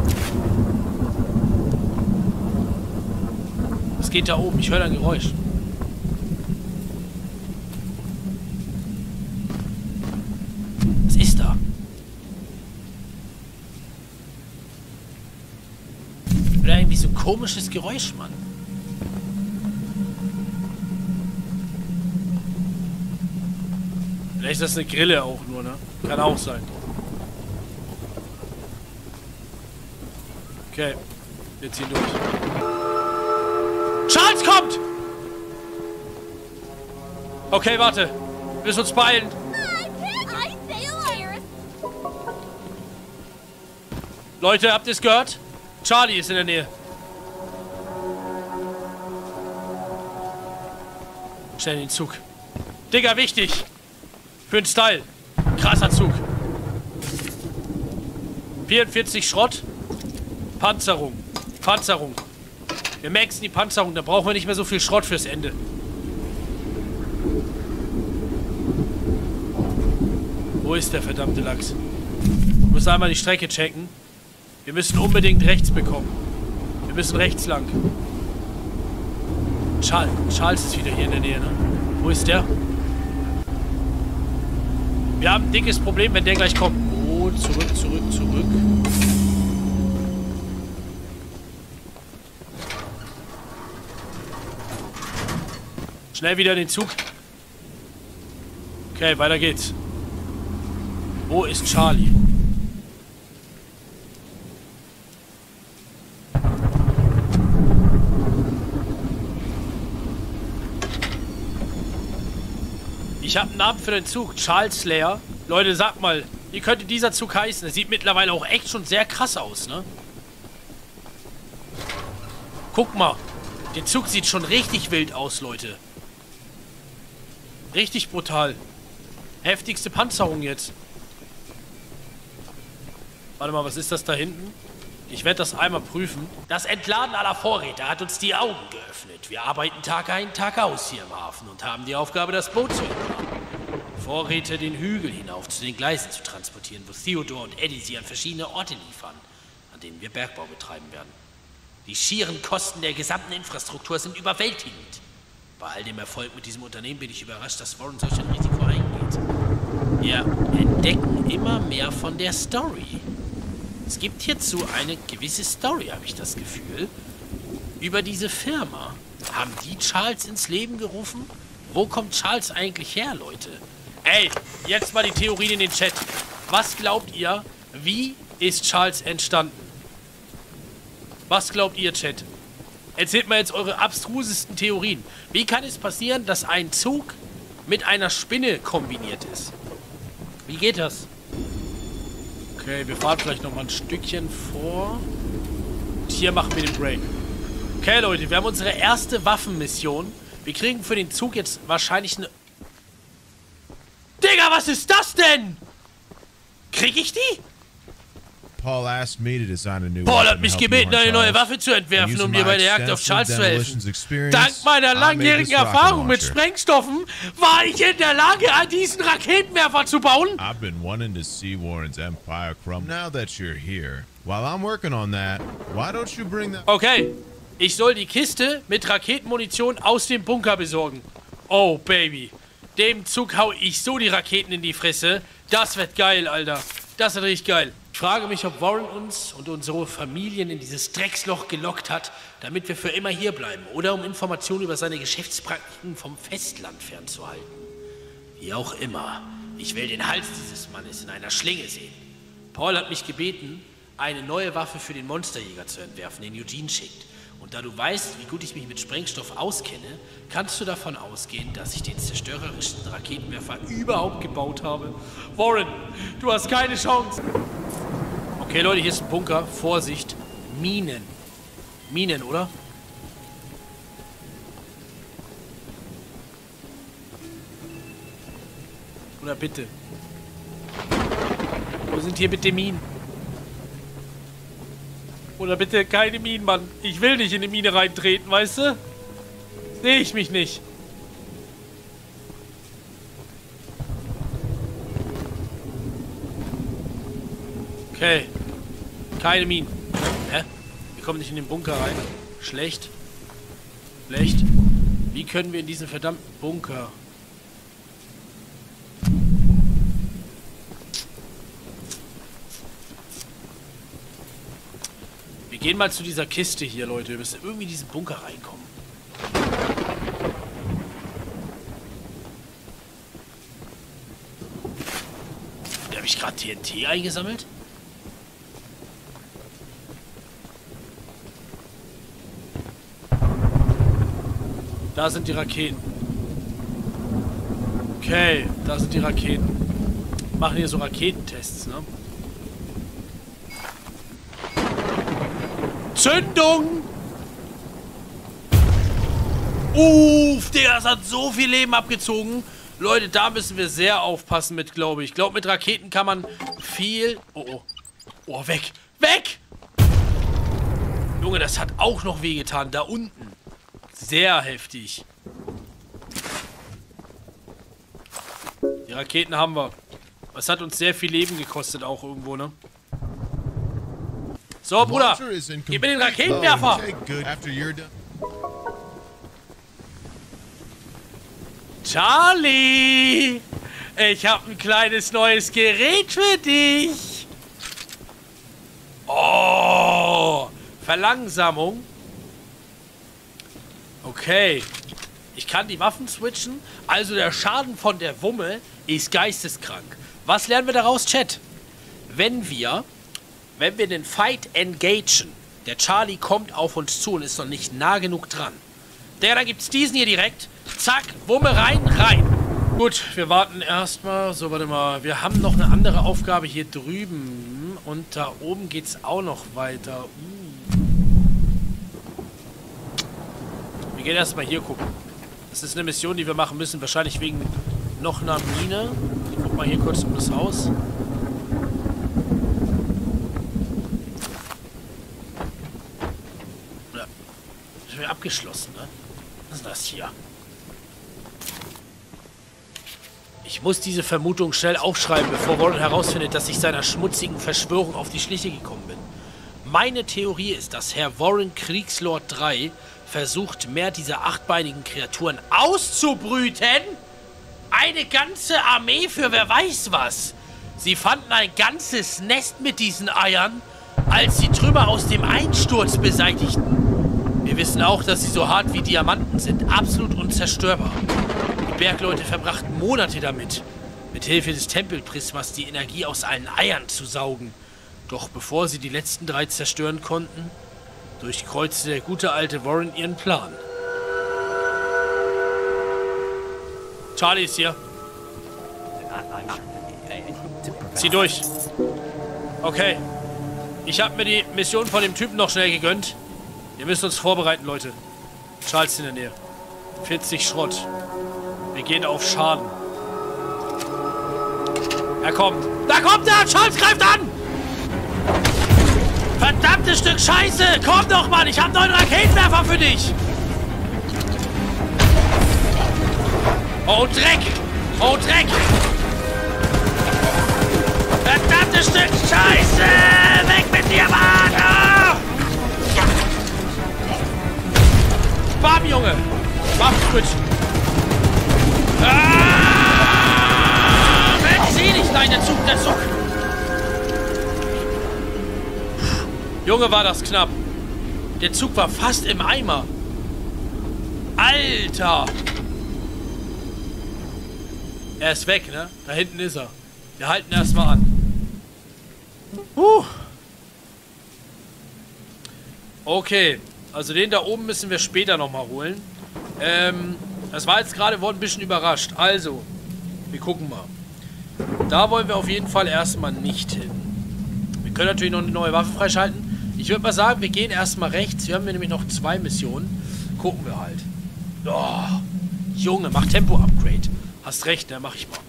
Was geht da oben? Ich höre ein Geräusch. Was ist da? Oder irgendwie so ein komisches Geräusch, Mann. Vielleicht ist das eine Grille auch nur, ne? Kann auch sein. Okay. Wir ziehen durch. Charles kommt! Okay, warte. Wir müssen uns beeilen. Leute, habt ihr es gehört? Charlie ist in der Nähe. Schnell in den Zug. Digga, wichtig. Für den Style. Krasser Zug. vierundvierzig Schrott. Panzerung. Panzerung. Wir maxen die Panzerung. Da brauchen wir nicht mehr so viel Schrott fürs Ende. Wo ist der verdammte Lachs? Ich muss einmal die Strecke checken. Wir müssen unbedingt rechts bekommen. Wir müssen rechts lang. Charles, Charles ist wieder hier in der Nähe, ne? Wo ist der? Wir haben ein dickes Problem, wenn der gleich kommt. Oh, zurück, zurück, zurück. Schnell wieder in den Zug. Okay, weiter geht's. Wo ist Charlie? Ich habe einen Namen für den Zug. Charles Slayer. Leute, sag mal, Wie könnte dieser Zug heißen? Der sieht mittlerweile auch echt schon sehr krass aus, ne? Guck mal. Der Zug sieht schon richtig wild aus, Leute. Richtig brutal. Heftigste Panzerung jetzt. Warte mal, was ist das da hinten? Ich werde das einmal prüfen. Das Entladen aller Vorräte hat uns die Augen geöffnet. Wir arbeiten Tag ein, Tag aus hier im Hafen und haben die Aufgabe, das Boot zu entladen. Vorräte den Hügel hinauf zu den Gleisen zu transportieren, wo Theodore und Eddie sie an verschiedene Orte liefern, an denen wir Bergbau betreiben werden. Die schieren Kosten der gesamten Infrastruktur sind überwältigend. Bei all dem Erfolg mit diesem Unternehmen bin ich überrascht, dass Warren solch ein Risiko eingeht. Wir entdecken immer mehr von der Story. Es gibt hierzu eine gewisse Story, habe ich das Gefühl, über diese Firma. Haben die Charles ins Leben gerufen? Wo kommt Charles eigentlich her, Leute? Ey, jetzt mal die Theorien in den Chat. Was glaubt ihr, wie ist Charles entstanden? Was glaubt ihr, Chat? Erzählt mir jetzt eure abstrusesten Theorien. Wie kann es passieren, dass ein Zug mit einer Spinne kombiniert ist? Wie geht das? Okay, wir fahren vielleicht noch mal ein Stückchen vor. Und hier machen wir den Break. Okay, Leute, wir haben unsere erste Waffenmission. Wir kriegen für den Zug jetzt wahrscheinlich eine... Digga, was ist das denn? Krieg ich die? Paul asked me to design a new Paul hat mich gebeten, eine neue Waffe zu entwerfen, um dir bei der Jagd auf Charles zu helfen. Dank meiner langjährigen Erfahrung mit Sprengstoffen war ich in der Lage, diesen Raketenwerfer zu bauen. I've been wanting to see Warren's empire crumble. Now that you're here, while I'm working on that, why don't you bring that... Okay, ich soll die Kiste mit Raketenmunition aus dem Bunker besorgen. Oh, Baby. Dem Zug hau ich so die Raketen in die Fresse. Das wird geil, Alter. Das wird richtig geil. Ich frage mich, ob Warren uns und unsere Familien in dieses Drecksloch gelockt hat, damit wir für immer hier bleiben, oder um Informationen über seine Geschäftspraktiken vom Festland fernzuhalten. Wie auch immer, ich will den Hals dieses Mannes in einer Schlinge sehen. Paul hat mich gebeten, eine neue Waffe für den Monsterjäger zu entwerfen, den Eugene schickt. Und da du weißt, wie gut ich mich mit Sprengstoff auskenne, kannst du davon ausgehen, dass ich den zerstörerischsten Raketenwerfer überhaupt gebaut habe. Warren, du hast keine Chance. Okay, Leute, hier ist ein Bunker. Vorsicht. Minen. Minen, oder? Oder bitte. Wo sind hier bitte Minen? Oder bitte keine Minen, Mann. Ich will nicht in die Mine reintreten, weißt du? Sehe ich mich nicht. Okay. Keine Minen. Hä? Wir kommen nicht in den Bunker rein. Schlecht. Schlecht. Wie können wir in diesen verdammten Bunker... Wir gehen mal zu dieser Kiste hier, Leute. Wir müssen irgendwie in diesen Bunker reinkommen. Da habe ich gerade T N T eingesammelt. Da sind die Raketen. Okay, da sind die Raketen. Wir machen hier so Raketentests, ne? Zündung! Uff, Digga, das hat so viel Leben abgezogen. Leute, da müssen wir sehr aufpassen mit, glaube ich. Ich glaube, mit Raketen kann man viel... Oh, oh. Oh, weg. Weg! Junge, das hat auch noch wehgetan. Da unten. Sehr heftig. Die Raketen haben wir. Das hat uns sehr viel Leben gekostet auch irgendwo, ne? So, Bruder. Gib mir den Raketenwerfer. Charlie! Ich habe ein kleines neues Gerät für dich. Oh! Verlangsamung. Okay. Ich kann die Waffen switchen. Also der Schaden von der Wumme ist geisteskrank. Was lernen wir daraus, Chat? Wenn wir... Wenn wir den Fight engagen, der Charlie kommt auf uns zu und ist noch nicht nah genug dran. Der, dann gibt's diesen hier direkt. Zack, Wumme rein, rein. Gut, wir warten erstmal. So, warte mal. Wir haben noch eine andere Aufgabe hier drüben. Und da oben geht es auch noch weiter. Uh. Wir gehen erstmal hier gucken. Das ist eine Mission, die wir machen müssen. Wahrscheinlich wegen noch einer Mine. Ich guck mal hier kurz um das Haus. Ja. Das ist abgeschlossen, ne? Was ist das hier? Ich muss diese Vermutung schnell aufschreiben, bevor Warren herausfindet, dass ich seiner schmutzigen Verschwörung auf die Schliche gekommen bin. Meine Theorie ist, dass Herr Warren Kriegslord drei versucht, mehr dieser achtbeinigen Kreaturen auszubrüten. Eine ganze Armee für wer weiß was. Sie fanden ein ganzes Nest mit diesen Eiern, als sie Trümmer aus dem Einsturz beseitigten. Wir wissen auch, dass sie so hart wie Diamanten sind, absolut unzerstörbar. Die Bergleute verbrachten Monate damit, mit Hilfe des Tempelprismas die Energie aus allen Eiern zu saugen. Doch bevor sie die letzten drei zerstören konnten, durchkreuzte der gute alte Warren ihren Plan. Charlie ist hier. Zieh durch. Okay. Ich habe mir die Mission von dem Typen noch schnell gegönnt. Wir müssen uns vorbereiten, Leute. Charles ist in der Nähe. vierzig Schrott. Wir gehen auf Schaden. Er kommt. Da kommt er! Charles greift an! Verdammtes Stück Scheiße! Komm doch, Mann! Ich hab noch einen Raketenwerfer für dich! Oh, Dreck! Oh, Dreck! Verdammtes Stück Scheiße! Weg mit dir, Mann! Ah! Bam, Junge! Bam, Switch! Ah! Benzin nicht! Nein, der Zug, der Zug! Junge, war das knapp. Der Zug war fast im Eimer. Alter! Er ist weg, ne? Da hinten ist er. Wir halten erstmal an. Huh. Okay. Also den da oben müssen wir später nochmal holen. Ähm, das war jetzt gerade, wurde ein bisschen überrascht. Also, wir gucken mal. Da wollen wir auf jeden Fall erstmal nicht hin. Wir können natürlich noch eine neue Waffe freischalten. Ich würde mal sagen, wir gehen erstmal rechts. Wir haben nämlich noch zwei Missionen. Gucken wir halt. Oh, Junge, mach Tempo-Upgrade. Hast recht, ne? Mach ich mal.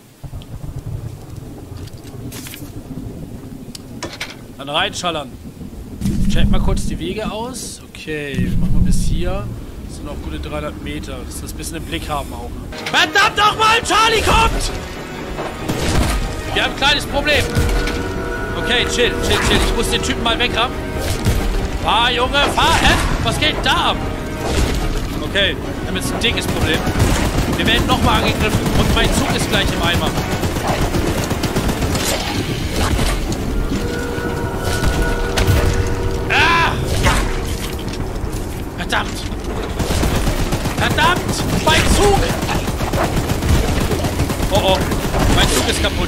Dann reinschallern. Check mal kurz die Wege aus. Okay, machen wir bis hier. Das sind noch gute dreihundert Meter. Dass wir das ein bisschen im Blick haben auch. Verdammt nochmal! Charlie kommt! Wir haben ein kleines Problem. Okay, chill, chill, chill. Ich muss den Typen mal weghaben. Fahr, Junge, fahr! Hä? Was geht da ab? Okay, wir haben jetzt ein dickes Problem. Wir werden nochmal angegriffen und mein Zug ist gleich im Eimer. Ah! Verdammt! Verdammt! Mein Zug! Oh oh, mein Zug ist kaputt.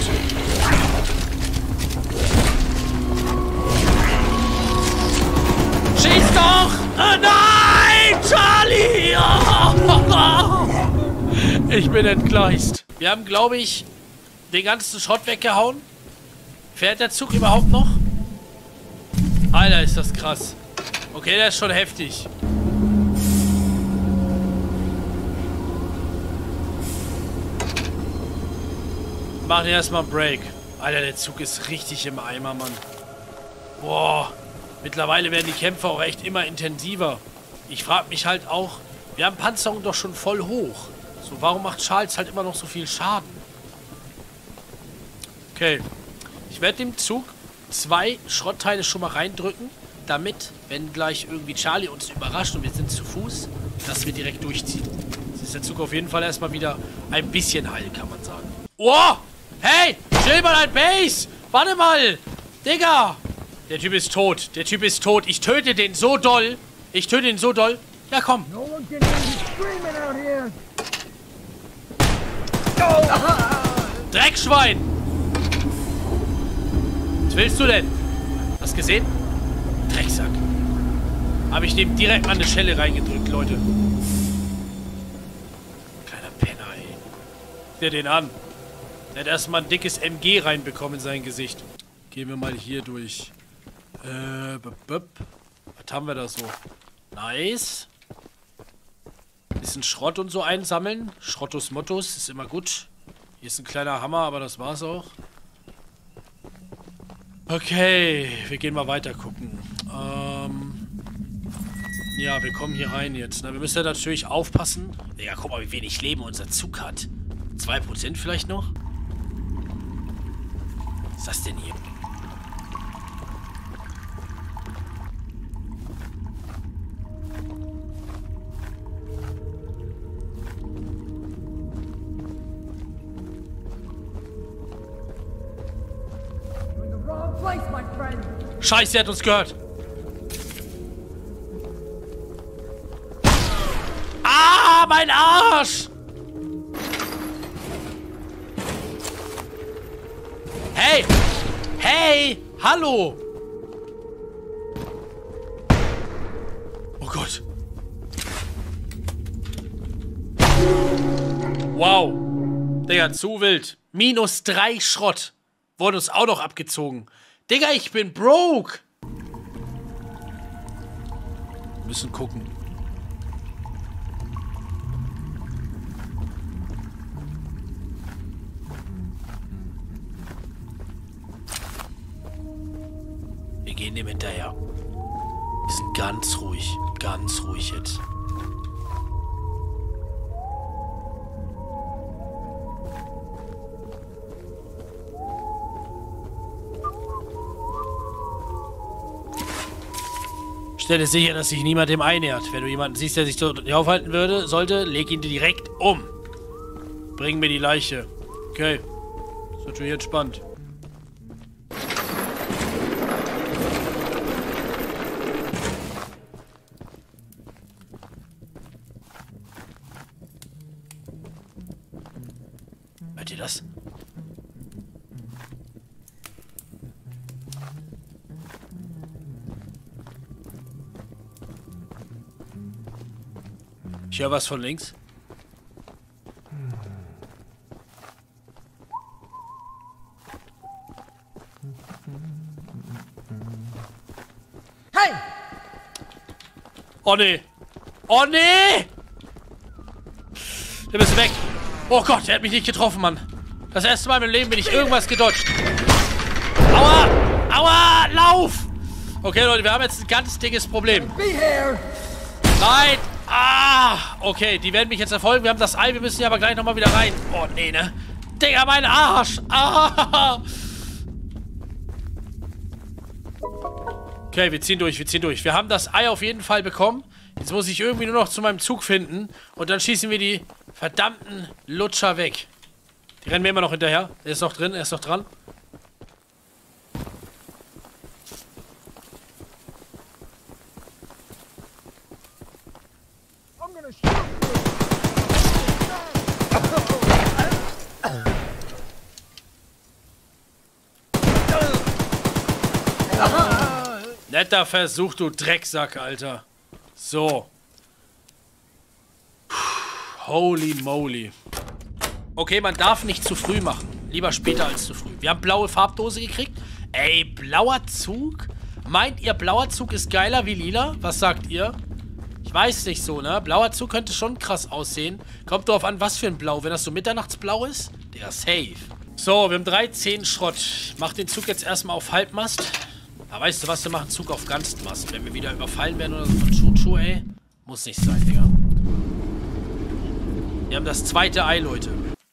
Schieß doch! Oh nein! Charlie! Oh! Ich bin entgleist. Wir haben, glaube ich, den ganzen Schrott weggehauen. Fährt der Zug überhaupt noch? Alter, ist das krass. Okay, der ist schon heftig. Machen erstmal einen Break. Alter, der Zug ist richtig im Eimer, Mann. Boah. Mittlerweile werden die Kämpfe auch echt immer intensiver. Ich frage mich halt auch, wir haben Panzerung doch schon voll hoch. So, warum macht Charles halt immer noch so viel Schaden? Okay. Ich werde dem Zug zwei Schrottteile schon mal reindrücken, damit, wenn gleich irgendwie Charlie uns überrascht und wir sind zu Fuß, dass wir direkt durchziehen. Jetzt ist der Zug auf jeden Fall erstmal wieder ein bisschen heil, kann man sagen. Oh! Hey! Chill mal dein Base! Warte mal! Digga! Der Typ ist tot. Der Typ ist tot. Ich töte den so doll. Ich töte ihn so doll. Ja, komm. Dreckschwein! Was willst du denn? Hast gesehen? Drecksack. Habe ich dem direkt mal eine Schelle reingedrückt, Leute. Kleiner Penner, ey. er den an? Er hat erstmal ein dickes M G reinbekommen in sein Gesicht. Gehen wir mal hier durch. Äh, bup, bup. Was haben wir da so? Nice. Bisschen Schrott und so einsammeln. Schrottus Mottos ist immer gut. Hier ist ein kleiner Hammer, aber das war's auch. Okay, wir gehen mal weiter gucken. Ähm... Ja, wir kommen hier rein jetzt. Na, wir müssen ja natürlich aufpassen. Ja, guck mal, wie wenig Leben unser Zug hat. zwei Prozent vielleicht noch? Was ist das denn hier? Scheiße, er hat uns gehört. Ah, mein Arsch! Hey! Hey! Hallo! Oh Gott. Wow. Digga, zu wild. Minus drei Schrott. Wurde uns auch noch abgezogen. Digga, ich bin broke. Wir müssen gucken. Wir gehen dem hinterher. Wir sind ganz ruhig. Ganz ruhig jetzt. Stelle sicher, dass sich niemand dem einnähert. Wenn du jemanden siehst, der sich dort nicht aufhalten würde, sollte, leg ihn direkt um. Bring mir die Leiche. Okay. Das ist natürlich entspannt. Hört ihr das? Ich höre was von links. Hey! Oh nee! Oh nee! Wir müssen weg! Oh Gott, er hat mich nicht getroffen, Mann. Das erste Mal im Leben bin ich irgendwas gedodged. Aua! Aua! Lauf! Okay, Leute, wir haben jetzt ein ganz dickes Problem. Nein! Ah! Okay, die werden mich jetzt verfolgen. Wir haben das Ei, wir müssen hier aber gleich nochmal wieder rein. Oh, nee, ne? Digga, mein Arsch! Ah! Okay, wir ziehen durch, wir ziehen durch. Wir haben das Ei auf jeden Fall bekommen. Jetzt muss ich irgendwie nur noch zu meinem Zug finden. Und dann schießen wir die verdammten Lutscher weg. Die rennen mir immer noch hinterher. Er ist noch drin, er ist noch dran. Netter Versuch, du Drecksack, Alter. So. Holy moly. Okay, man darf nicht zu früh machen. Lieber später als zu früh. Wir haben blaue Farbdose gekriegt. Ey, blauer Zug? Meint ihr, blauer Zug ist geiler wie lila? Was sagt ihr? Ich weiß nicht so, ne? Blauer Zug könnte schon krass aussehen. Kommt drauf an, was für ein Blau. Wenn das so mitternachtsblau ist, der safe. So, wir haben dreizehn Schrott. Ich mach den Zug jetzt erstmal auf Halbmast. Aber weißt du was, wir machen Zug auf Ganzmast. Wenn wir wieder überfallen werden oder so von Chuchu, ey. Muss nicht sein, Digga. Wir haben das zweite Ei, Leute.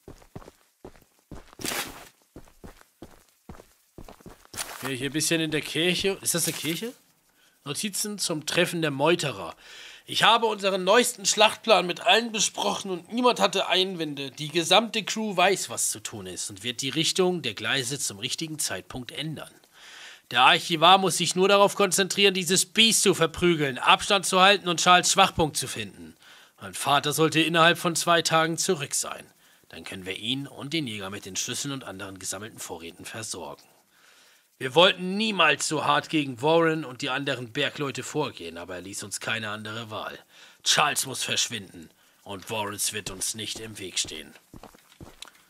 Okay, hier ein bisschen in der Kirche. Ist das eine Kirche? Notizen zum Treffen der Meuterer. Ich habe unseren neuesten Schlachtplan mit allen besprochen und niemand hatte Einwände. Die gesamte Crew weiß, was zu tun ist und wird die Richtung der Gleise zum richtigen Zeitpunkt ändern. Der Archivar muss sich nur darauf konzentrieren, dieses Biest zu verprügeln, Abstand zu halten und Charles' Schwachpunkt zu finden. Mein Vater sollte innerhalb von zwei Tagen zurück sein. Dann können wir ihn und den Jäger mit den Schlüsseln und anderen gesammelten Vorräten versorgen. Wir wollten niemals so hart gegen Warren und die anderen Bergleute vorgehen, aber er ließ uns keine andere Wahl. Charles muss verschwinden und Warrens wird uns nicht im Weg stehen.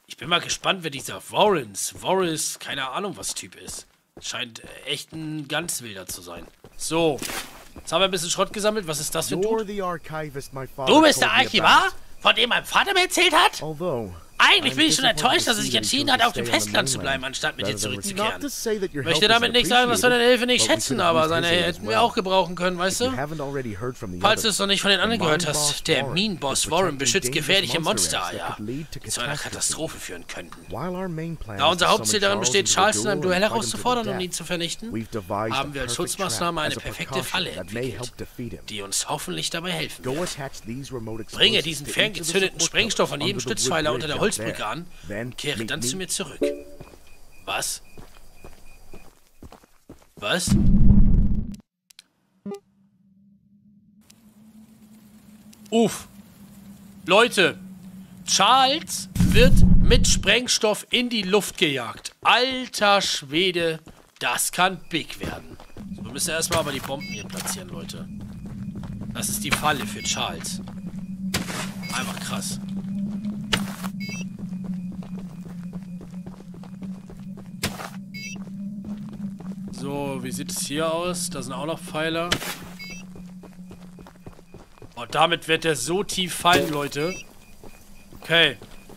Ich bin mal gespannt, wer dieser Warrens, Warrens, keine Ahnung, was Typ ist. Scheint echt ein ganz wilder zu sein. So. Jetzt haben wir ein bisschen Schrott gesammelt. Was ist das für ein Dude? Du bist der Archivar, von dem mein Vater mir erzählt hat? Eigentlich bin ich schon enttäuscht, dass er sich entschieden hat, auf dem Festland zu bleiben, anstatt mit dir zurückzukehren. Ich möchte damit nicht sagen, dass wir deine Hilfe nicht schätzen, aber seine hätten wir auch gebrauchen können, weißt du? Falls du es noch nicht von den anderen gehört hast, der Mean-Boss Warren beschützt gefährliche Monster, ja, die zu einer Katastrophe führen könnten. Da unser Hauptziel darin besteht, Charles in einem Duell herauszufordern und ihn zu vernichten, haben wir als Schutzmaßnahme eine perfekte Falle entwickelt, die uns hoffentlich dabei helfen wird. Bringe diesen ferngezündeten Sprengstoff an jedem Stützpfeiler unter der Holz Holzbrücke an, kehre dann zu mir zurück. Was? Was? Uff. Leute, Charles wird mit Sprengstoff in die Luft gejagt. Alter Schwede, das kann big werden. So, wir müssen erstmal aber die Bomben hier platzieren, Leute. Das ist die Falle für Charles. Einfach krass. So, wie sieht es hier aus? Da sind auch noch Pfeiler. Oh, damit wird er so tief fallen, Leute. Okay.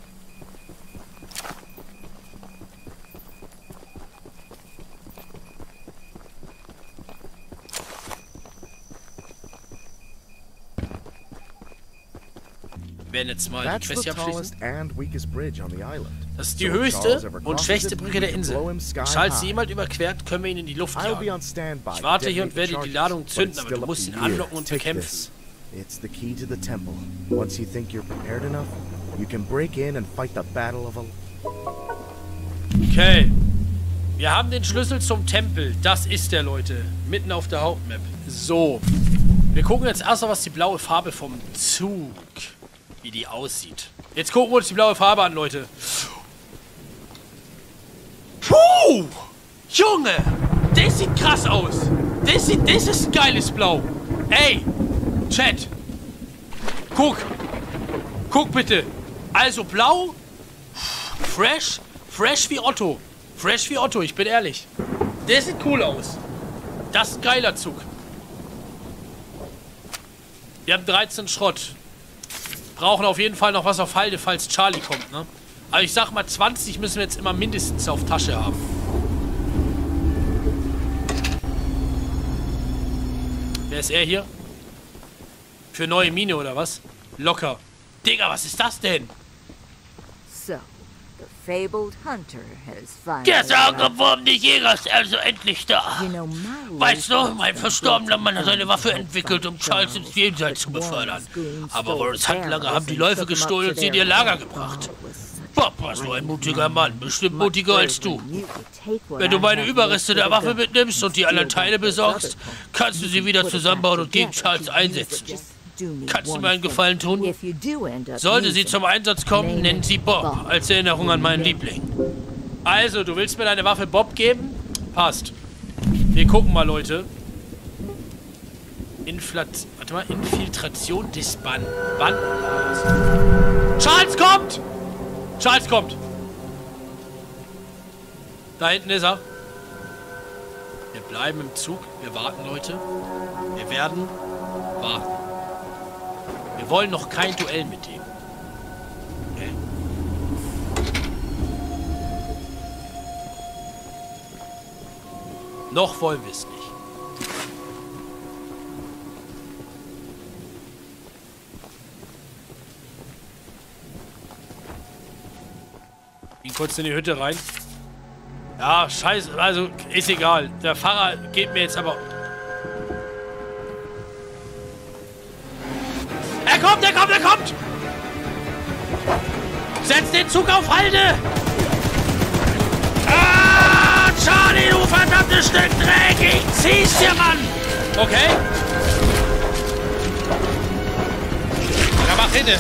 Wir werden jetzt mal die Quest hier abschließen. Das ist die höchste und schwächste Brücke der Insel. Falls sie jemand überquert, können wir ihn in die Luft jagen. Ich warte hier und werde die Ladung zünden, aber du musst ihn anlocken und bekämpfen. Okay. Wir haben den Schlüssel zum Tempel. Das ist der, Leute. Mitten auf der Hauptmap. So. Wir gucken jetzt erst mal, was die blaue Farbe vom Zug, wie die aussieht. Jetzt gucken wir uns die blaue Farbe an, Leute. Puh! Junge! Das sieht krass aus. Das, sieht, das ist ein geiles Blau. Ey! Chat! Guck! Guck bitte! Also blau, fresh, fresh wie Otto. Fresh wie Otto, ich bin ehrlich. Der sieht cool aus. Das ist ein geiler Zug. Wir haben dreizehn Schrott. Brauchen auf jeden Fall noch was auf Halde, falls Charlie kommt, ne? Aber ich sag mal, zwanzig müssen wir jetzt immer mindestens auf Tasche haben. Wer ist er hier? Für neue Mine oder was? Locker. Digga, was ist das denn? So, the fabled hunter has finally... Der sagenumwobene Jäger ist also endlich da. Weißt du, mein verstorbener Mann hat eine Waffe entwickelt, um Charles ins Jenseits zu befördern. Aber Warrens Handlanger haben die Läufe gestohlen und sie in ihr Lager gebracht. Bob war so ein mutiger Mann, bestimmt mutiger als du. Wenn du meine Überreste der Waffe mitnimmst und die anderen Teile besorgst, kannst du sie wieder zusammenbauen und gegen Charles einsetzen. Kannst du mir einen Gefallen tun? Sollte sie zum Einsatz kommen, nennen sie Bob, als Erinnerung an meinen Liebling. Also, du willst mir deine Waffe Bob geben? Passt. Wir gucken mal, Leute. Inflat... Warte mal, Infiltration des Bann... Bann... Charles kommt! Charles kommt! Da hinten ist er. Wir bleiben im Zug. Wir warten, Leute. Wir werden warten. Wir wollen noch kein Duell mit ihm. Okay. Noch wollen wir es nicht. Gehen kurz in die Hütte rein. Ja, scheiße, also ist egal. Der Fahrer geht mir jetzt aber... Er kommt, er kommt, er kommt! Setz den Zug auf Halde! Ah, Charlie, du verdammtes Stück Dreck! Ich zieh's dir, Mann! Okay. Ja, mach hin.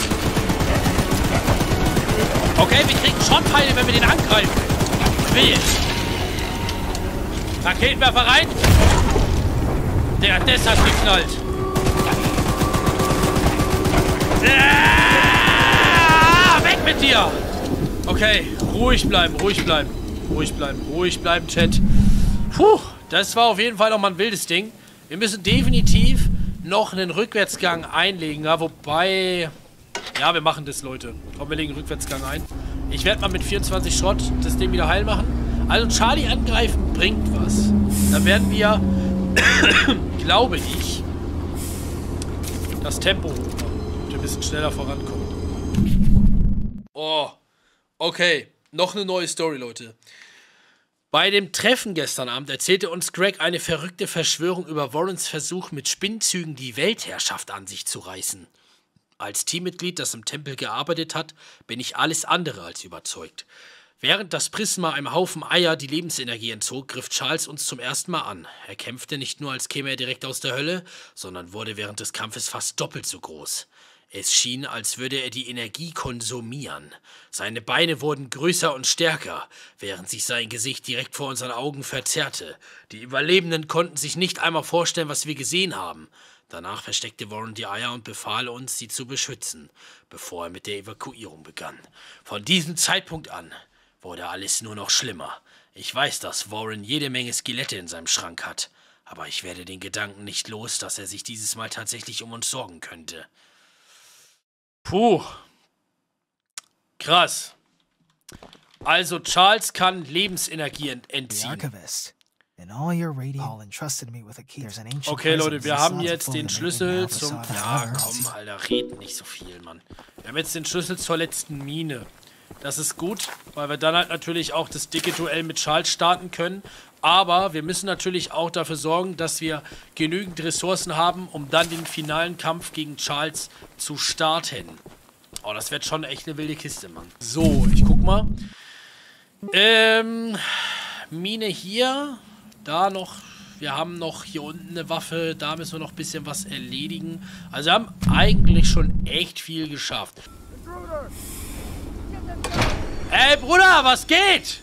Okay, wir kriegen Schrottpfeile, wenn wir den angreifen. Will. Raketenwerfer rein. Der, das hat geknallt. Ah, weg mit dir! Okay, ruhig bleiben, ruhig bleiben. Ruhig bleiben, ruhig bleiben, Chat. Puh, das war auf jeden Fall nochmal ein wildes Ding. Wir müssen definitiv noch einen Rückwärtsgang einlegen. Ja, wobei... Ja, wir machen das, Leute. Komm, wir legen einen Rückwärtsgang ein. Ich werde mal mit vierundzwanzig Schrott das Ding wieder heil machen. Also Charlie angreifen bringt was. Dann werden wir, glaube ich, das Tempo hochmachen und ein bisschen schneller vorankommen. Oh, okay. Noch eine neue Story, Leute. Bei dem Treffen gestern Abend erzählte uns Greg eine verrückte Verschwörung über Warrens Versuch, mit Spinnzügen die Weltherrschaft an sich zu reißen. Als Teammitglied, das im Tempel gearbeitet hat, bin ich alles andere als überzeugt. Während das Prisma einem Haufen Eier die Lebensenergie entzog, griff Charles uns zum ersten Mal an. Er kämpfte nicht nur, als käme er direkt aus der Hölle, sondern wurde während des Kampfes fast doppelt so groß. Es schien, als würde er die Energie konsumieren. Seine Beine wurden größer und stärker, während sich sein Gesicht direkt vor unseren Augen verzerrte. Die Überlebenden konnten sich nicht einmal vorstellen, was wir gesehen haben. Danach versteckte Warren die Eier und befahl uns, sie zu beschützen, bevor er mit der Evakuierung begann. Von diesem Zeitpunkt an wurde alles nur noch schlimmer. Ich weiß, dass Warren jede Menge Skelette in seinem Schrank hat, aber ich werde den Gedanken nicht los, dass er sich dieses Mal tatsächlich um uns sorgen könnte. Puh. Krass. Also Charles kann Lebensenergie ent entziehen. Okay, Leute, wir haben jetzt den Schlüssel zum... Ja, komm, Alter, red nicht so viel, Mann. Wir haben jetzt den Schlüssel zur letzten Mine. Das ist gut, weil wir dann halt natürlich auch das dicke Duell mit Charles starten können. Aber wir müssen natürlich auch dafür sorgen, dass wir genügend Ressourcen haben, um dann den finalen Kampf gegen Charles zu starten. Oh, das wird schon echt eine wilde Kiste, Mann. So, ich guck mal. Ähm, Mine hier... Da noch, wir haben noch hier unten eine Waffe, da müssen wir noch ein bisschen was erledigen. Also wir haben eigentlich schon echt viel geschafft. Ey Bruder, was geht?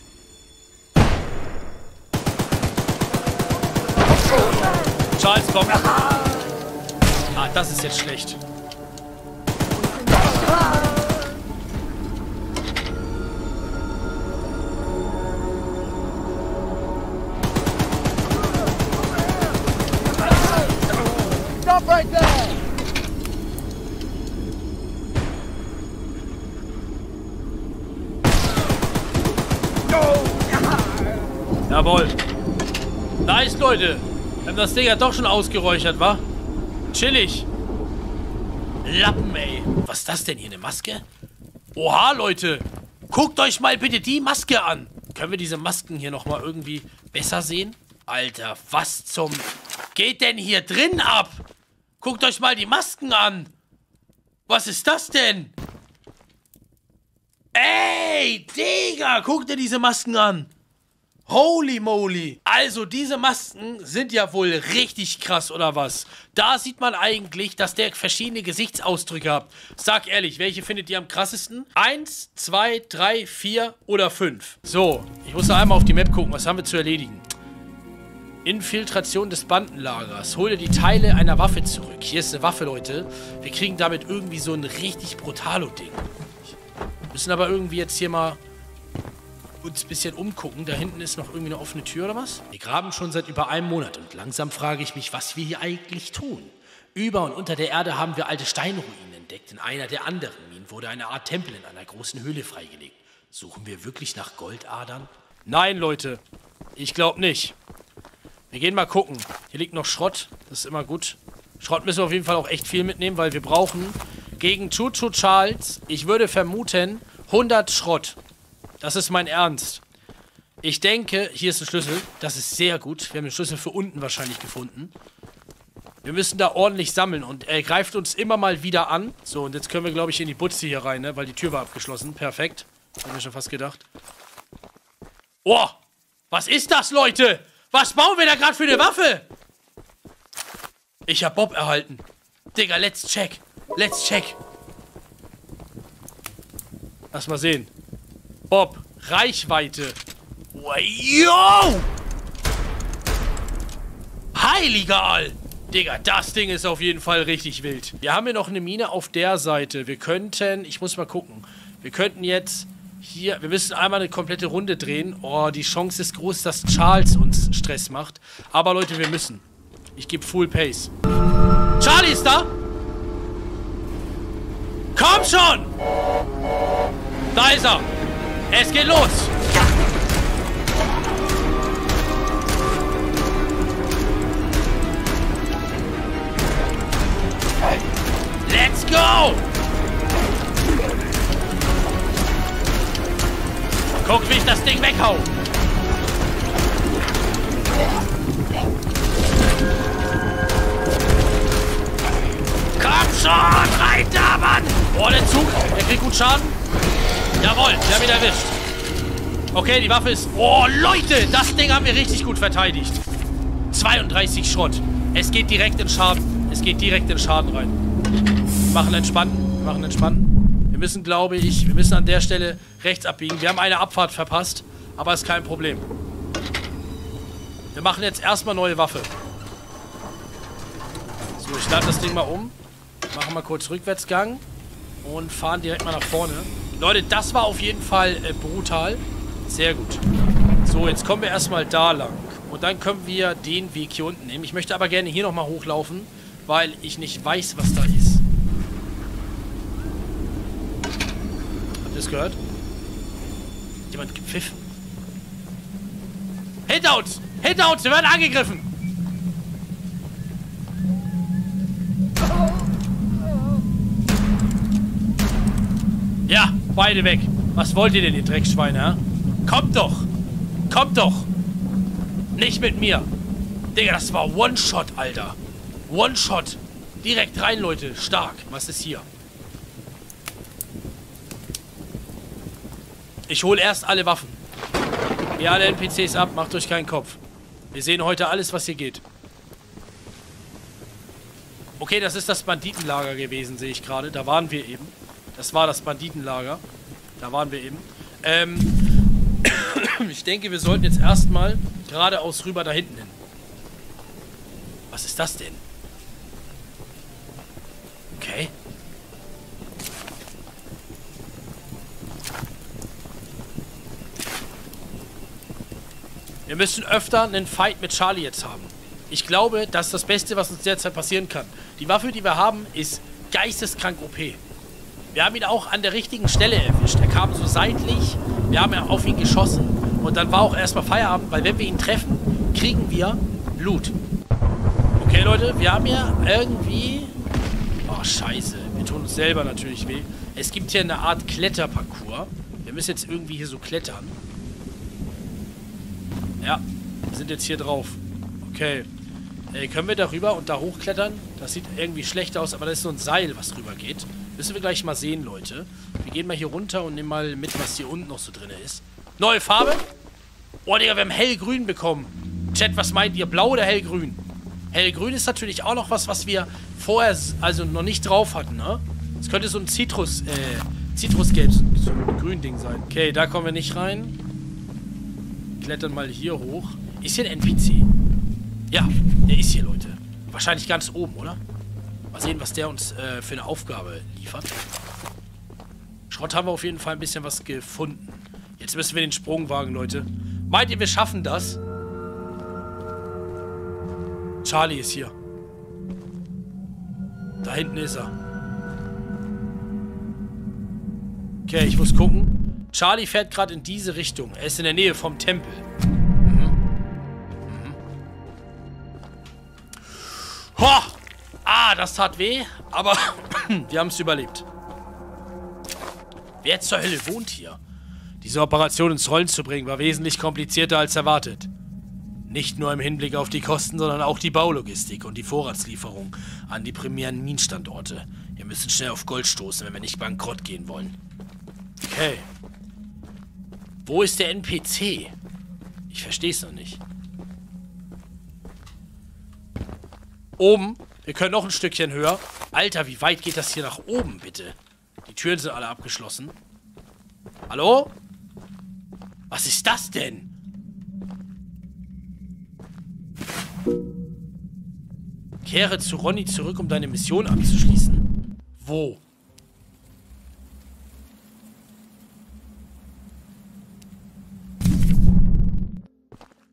Charles, komm. Ah, das ist jetzt schlecht. Right there. Jawohl. Nice, Leute. Wir haben das Ding ja doch schon ausgeräuchert, wa? Chillig. Lappen, ey. Was ist das denn hier, eine Maske? Oha, Leute. Guckt euch mal bitte die Maske an. Können wir diese Masken hier nochmal irgendwie besser sehen? Alter, was zum... geht denn hier drin ab? Guckt euch mal die Masken an. Was ist das denn? Ey, Digga, guckt dir diese Masken an. Holy moly. Also, diese Masken sind ja wohl richtig krass, oder was? Da sieht man eigentlich, dass der verschiedene Gesichtsausdrücke hat. Sag ehrlich, welche findet ihr am krassesten? Eins, zwei, drei, vier oder fünf? So, ich muss noch einmal auf die Map gucken. Was haben wir zu erledigen? Infiltration des Bandenlagers. Hole die Teile einer Waffe zurück. Hier ist eine Waffe, Leute. Wir kriegen damit irgendwie so ein richtig Brutalo-Ding. Wir müssen aber irgendwie jetzt hier mal uns ein bisschen umgucken. Da hinten ist noch irgendwie eine offene Tür oder was? Wir graben schon seit über einem Monat und langsam frage ich mich, was wir hier eigentlich tun. Über und unter der Erde haben wir alte Steinruinen entdeckt. In einer der anderen Minen wurde eine Art Tempel in einer großen Höhle freigelegt. Suchen wir wirklich nach Goldadern? Nein, Leute. Ich glaube nicht. Wir gehen mal gucken. Hier liegt noch Schrott. Das ist immer gut. Schrott müssen wir auf jeden Fall auch echt viel mitnehmen, weil wir brauchen gegen Chuchu Charles, ich würde vermuten, hundert Schrott. Das ist mein Ernst. Ich denke, hier ist ein Schlüssel. Das ist sehr gut. Wir haben den Schlüssel für unten wahrscheinlich gefunden. Wir müssen da ordentlich sammeln und er greift uns immer mal wieder an. So, und jetzt können wir, glaube ich, in die Butze hier rein, ne? Weil die Tür war abgeschlossen. Perfekt. Hab mir schon fast gedacht. Oh! Was ist das, Leute? Was bauen wir da gerade für eine Waffe? Ich hab Bob erhalten. Digga, let's check. Let's check. Lass mal sehen. Bob, Reichweite. Yo! Heiliger All. Digga, das Ding ist auf jeden Fall richtig wild. Wir haben hier noch eine Mine auf der Seite. Wir könnten, ich muss mal gucken. Wir könnten jetzt Hier, wir müssen einmal eine komplette Runde drehen. Oh, die Chance ist groß, dass Charles uns Stress macht. Aber Leute, wir müssen. Ich gebe Full Pace. Charlie ist da! Komm schon! Da ist er! Es geht los! Let's go! Guck, wie ich das Ding weghau! Komm schon! Rein da, Mann! Oh, der Zug! Der kriegt gut Schaden. Jawohl, wir haben ihn erwischt. Okay, die Waffe ist... Oh, Leute! Das Ding haben wir richtig gut verteidigt. zweiunddreißig Schrott. Es geht direkt in Schaden. Es geht direkt in Schaden rein. Wir machen entspannen. Wir machen entspannen. Wir müssen, glaube ich, wir müssen an der Stelle rechts abbiegen. Wir haben eine Abfahrt verpasst, aber ist kein Problem. Wir machen jetzt erstmal neue Waffe. So, ich lade das Ding mal um. Machen mal kurz Rückwärtsgang. Und fahren direkt mal nach vorne. Leute, das war auf jeden Fall äh, brutal. Sehr gut. So, jetzt kommen wir erstmal da lang. Und dann können wir den Weg hier unten nehmen. Ich möchte aber gerne hier nochmal hochlaufen, weil ich nicht weiß, was da ist. Habt ihr es gehört? Jemand gepfiffen. Hinter uns! Hinter uns! Wir werden angegriffen! Ja, beide weg. Was wollt ihr denn, ihr Dreckschweine, ha? Kommt doch! Kommt doch! Nicht mit mir! Digga, das war One-Shot, Alter. One-Shot. Direkt rein, Leute. Stark. Was ist hier? Ich hole erst alle Waffen. Ihr alle N P Cs ab, macht euch keinen Kopf. Wir sehen heute alles, was hier geht. Okay, das ist das Banditenlager gewesen, sehe ich gerade. Da waren wir eben. Das war das Banditenlager. Da waren wir eben. Ähm, ich denke, wir sollten jetzt erstmal geradeaus rüber da hinten hin. Was ist das denn? Okay. Wir müssen öfter einen Fight mit Charlie jetzt haben. Ich glaube, das ist das Beste, was uns derzeit passieren kann. Die Waffe, die wir haben, ist geisteskrank O P. Wir haben ihn auch an der richtigen Stelle erwischt. Er kam so seitlich, wir haben auf ihn geschossen und dann war auch erstmal Feierabend, weil wenn wir ihn treffen, kriegen wir Loot. Okay, Leute, wir haben hier irgendwie... Oh, scheiße. Wir tun uns selber natürlich weh. Es gibt hier eine Art Kletterparcours. Wir müssen jetzt irgendwie hier so klettern. Ja, wir sind jetzt hier drauf. Okay. Äh, können wir da rüber und da hochklettern? Das sieht irgendwie schlecht aus, aber das ist so ein Seil, was rüber geht. Müssen wir gleich mal sehen, Leute. Wir gehen mal hier runter und nehmen mal mit, was hier unten noch so drin ist. Neue Farbe? Oh, Digga, wir haben hellgrün bekommen. Chat, was meint ihr? Blau oder hellgrün? Hellgrün ist natürlich auch noch was, was wir vorher also noch nicht drauf hatten, ne? Es könnte so ein Zitrus, äh, Zitrusgelb, so ein grün Ding sein. Okay, da kommen wir nicht rein. Klettern mal hier hoch. Ist hier ein N P C? Ja, der ist hier, Leute. Wahrscheinlich ganz oben, oder? Mal sehen, was der uns äh, für eine Aufgabe liefert. Schrott haben wir auf jeden Fall ein bisschen was gefunden. Jetzt müssen wir den Sprung wagen, Leute. Meint ihr, wir schaffen das? Charlie ist hier. Da hinten ist er. Okay, ich muss gucken. Charlie fährt gerade in diese Richtung. Er ist in der Nähe vom Tempel. Mhm. Mhm. Ho! Ah, das tat weh, aber wir haben es überlebt. Wer zur Hölle wohnt hier? Diese Operation ins Rollen zu bringen, war wesentlich komplizierter als erwartet. Nicht nur im Hinblick auf die Kosten, sondern auch die Baulogistik und die Vorratslieferung an die primären Minenstandorte. Wir müssen schnell auf Gold stoßen, wenn wir nicht bankrott gehen wollen. Okay. Wo ist der N P C? Ich verstehe es noch nicht. Oben. Wir können noch ein Stückchen höher. Alter, wie weit geht das hier nach oben, bitte? Die Türen sind alle abgeschlossen. Hallo? Was ist das denn? Kehre zu Ronny zurück, um deine Mission abzuschließen. Wo?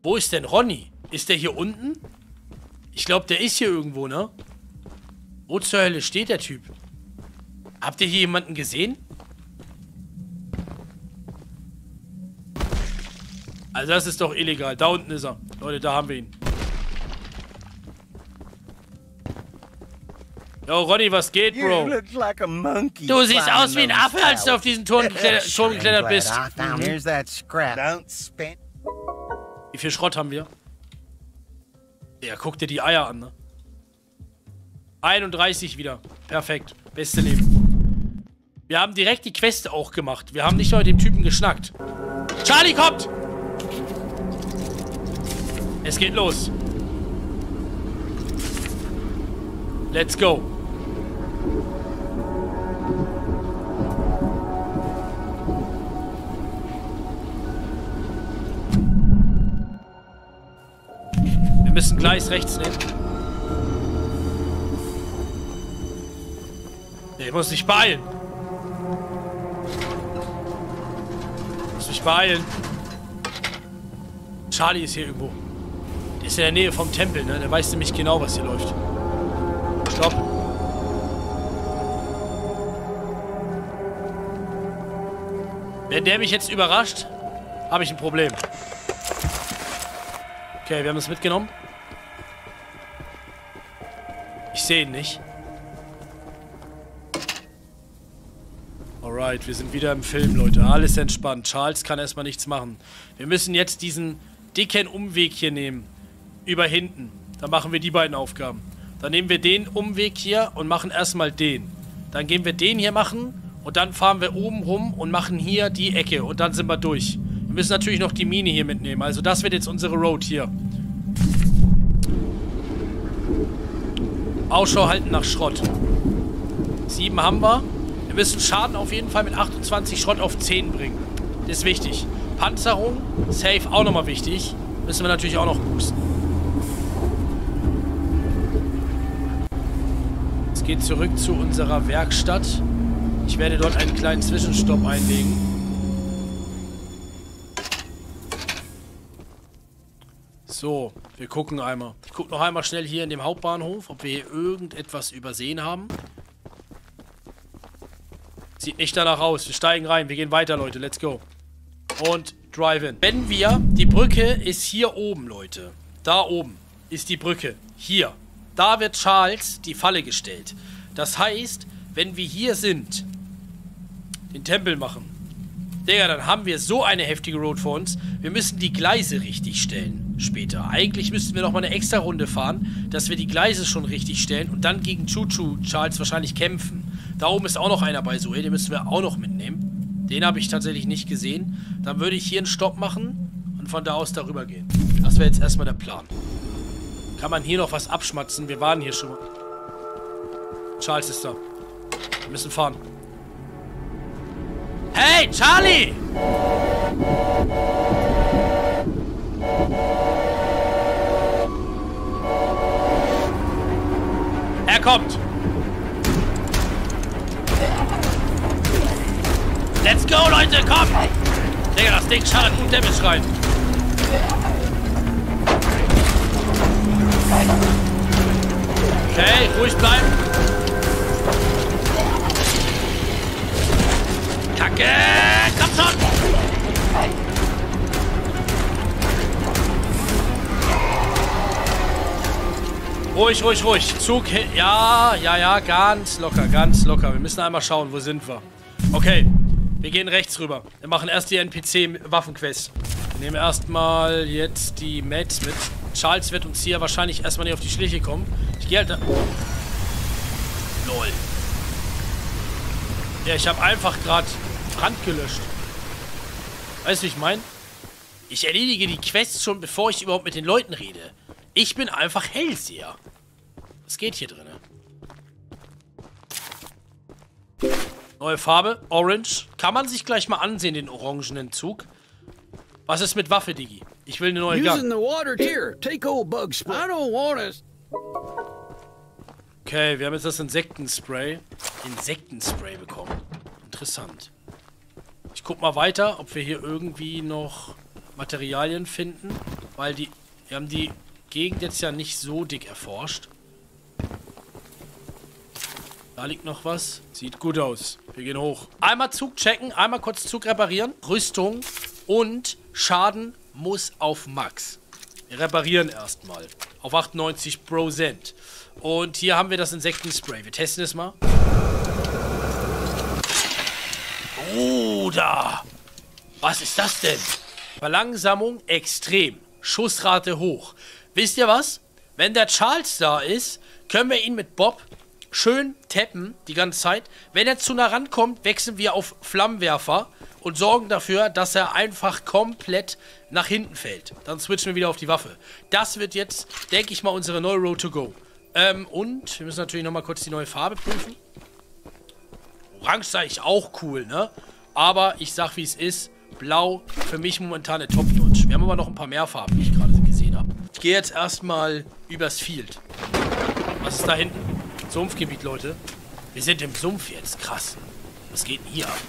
Wo ist denn Ronny? Ist der hier unten? Ich glaube, der ist hier irgendwo, ne? Wo zur Hölle steht der Typ? Habt ihr hier jemanden gesehen? Also das ist doch illegal. Da unten ist er. Leute, da haben wir ihn. Yo, Ronny, was geht, Bro? Du siehst aus wie ein Affe, als du auf diesen Turm geklettert, Turm geklettert bist. Mhm. Wie viel Schrott haben wir? Ja, guck dir die Eier an, ne? einunddreißig wieder. Perfekt. Beste Leben. Wir haben direkt die Quest auch gemacht. Wir haben nicht nur mit dem Typen geschnackt. Charlie kommt! Es geht los. Let's go. Wir müssen Gleis rechts nehmen. Ich muss mich beeilen. Ich muss mich beeilen. Charlie ist hier irgendwo. Der ist in der Nähe vom Tempel, ne? Der weiß nämlich genau, was hier läuft. Stopp. Wenn der mich jetzt überrascht, habe ich ein Problem. Okay, wir haben das mitgenommen. Ich sehe ihn nicht. Alright, wir sind wieder im Film, Leute. Alles entspannt. Charles kann erstmal nichts machen. Wir müssen jetzt diesen dicken Umweg hier nehmen. Über hinten. Dann machen wir die beiden Aufgaben. Dann nehmen wir den Umweg hier und machen erstmal den. Dann gehen wir den hier machen und dann fahren wir oben rum und machen hier die Ecke und dann sind wir durch. Wir müssen natürlich noch die Mine hier mitnehmen. Also das wird jetzt unsere Road hier. Ausschau halten nach Schrott. Sieben haben wir. Wir müssen Schaden auf jeden Fall mit achtundzwanzig Schrott auf zehn bringen. Das ist wichtig. Panzerung, Safe auch nochmal wichtig. Müssen wir natürlich auch noch boosten. Es geht zurück zu unserer Werkstatt. Ich werde dort einen kleinen Zwischenstopp einlegen. So, wir gucken einmal. Ich gucke noch einmal schnell hier in dem Hauptbahnhof, ob wir hier irgendetwas übersehen haben. Sieht nicht danach aus. Wir steigen rein. Wir gehen weiter, Leute. Let's go. Und drive in. Wenn wir... Die Brücke ist hier oben, Leute. Da oben ist die Brücke. Hier. Da wird Charles die Falle gestellt. Das heißt, wenn wir hier sind, den Tempel machen, Digga, dann haben wir so eine heftige Road vor uns. Wir müssen die Gleise richtig stellen später. Eigentlich müssten wir noch mal eine extra Runde fahren, dass wir die Gleise schon richtig stellen und dann gegen Chuchu Charles wahrscheinlich kämpfen. Da oben ist auch noch einer bei Zoe, den müssen wir auch noch mitnehmen. Den habe ich tatsächlich nicht gesehen. Dann würde ich hier einen Stopp machen und von da aus darüber gehen. Das wäre jetzt erstmal der Plan. Kann man hier noch was abschmatzen? Wir waren hier schon mal. Charles ist da. Wir müssen fahren. Hey, Charlie! Er kommt! Let's go, Leute, komm! Digga, das Ding schallert gut Damage rein. Okay, ruhig bleiben. Kacke! Komm schon! Ruhig, ruhig, ruhig. Zug hin. Ja, ja, ja, ganz locker, ganz locker. Wir müssen einmal schauen, wo sind wir. Okay, wir gehen rechts rüber. Wir machen erst die N P C-Waffenquest. Wir nehmen erstmal jetzt die Meds mit. Charles wird uns hier wahrscheinlich erstmal nicht auf die Schliche kommen. Ich gehe halt da... Lol. Ja, ich habe einfach gerade Brand gelöscht. Weißt du, wie ich meine? Ich erledige die Quests schon, bevor ich überhaupt mit den Leuten rede. Ich bin einfach Hellseher. Was geht hier drin? Neue Farbe, Orange. Kann man sich gleich mal ansehen, den orangenen Zug. Was ist mit Waffe, Digi? Ich will eine neue Gun. Okay, wir haben jetzt das Insektenspray. Insektenspray bekommen. Interessant. Ich guck mal weiter, ob wir hier irgendwie noch Materialien finden. Weil die... Wir haben die Gegend jetzt ja nicht so dick erforscht. Da liegt noch was. Sieht gut aus. Wir gehen hoch. Einmal Zug checken, einmal kurz Zug reparieren. Rüstung und Schaden muss auf Max. Wir reparieren erstmal. Auf achtundneunzig Prozent. Und hier haben wir das Insektenspray. Wir testen es mal. Oh, da. Was ist das denn? Verlangsamung extrem. Schussrate hoch. Wisst ihr was? Wenn der Charles da ist, können wir ihn mit Bob schön tappen die ganze Zeit. Wenn er zu nah rankommt, wechseln wir auf Flammenwerfer und sorgen dafür, dass er einfach komplett nach hinten fällt. Dann switchen wir wieder auf die Waffe. Das wird jetzt, denke ich mal, unsere neue Road to Go. Ähm, und wir müssen natürlich nochmal kurz die neue Farbe prüfen. Orange sei ich auch cool, ne? Aber ich sag, wie es ist. Blau für mich momentan eine Top-Notch. Wir haben aber noch ein paar mehr Farben, die ich gerade gesehen habe. Ich gehe jetzt erstmal übers Field. Was ist da hinten? Sumpfgebiet, Leute. Wir sind im Sumpf jetzt. Krass. Was geht denn hier ab?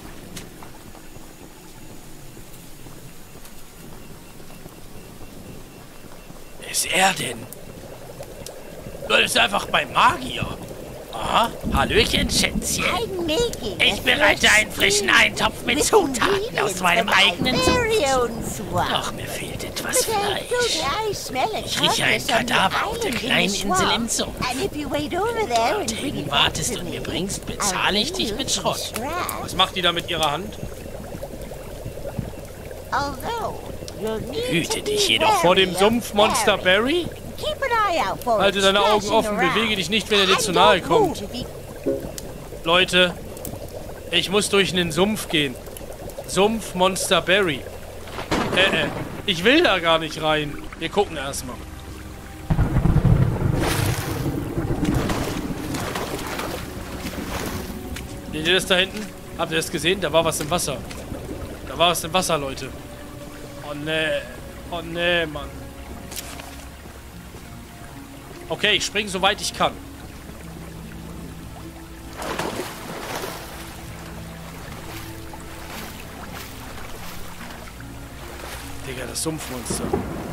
Wer ist er denn? Das ist einfach mein Magier. Aha. Hallöchen, Schätzchen. Ich bereite einen frischen Eintopf mit Zutaten aus meinem eigenen Sumpf. Doch mir fehlt etwas Fleisch. Ich rieche ein Kadaver auf der kleinen Insel im Sumpf. Wenn du dorthin wartest und mir bringst, bezahle ich dich mit Schrott. Was macht die da mit ihrer Hand? Hüte dich jedoch vor dem Sumpfmonster Barry. Halte deine Augen offen, bewege dich nicht, wenn er dir zu nahe kommt. Leute, ich muss durch einen Sumpf gehen. Sumpfmonster Barry. Äh, äh, ich will da gar nicht rein. Wir gucken erstmal. Seht ihr das da hinten? Habt ihr das gesehen? Da war was im Wasser. Da war was im Wasser, Leute. Oh ne. Oh ne, Mann. Okay, ich springe soweit ich kann. Digga, das Sumpfmonster.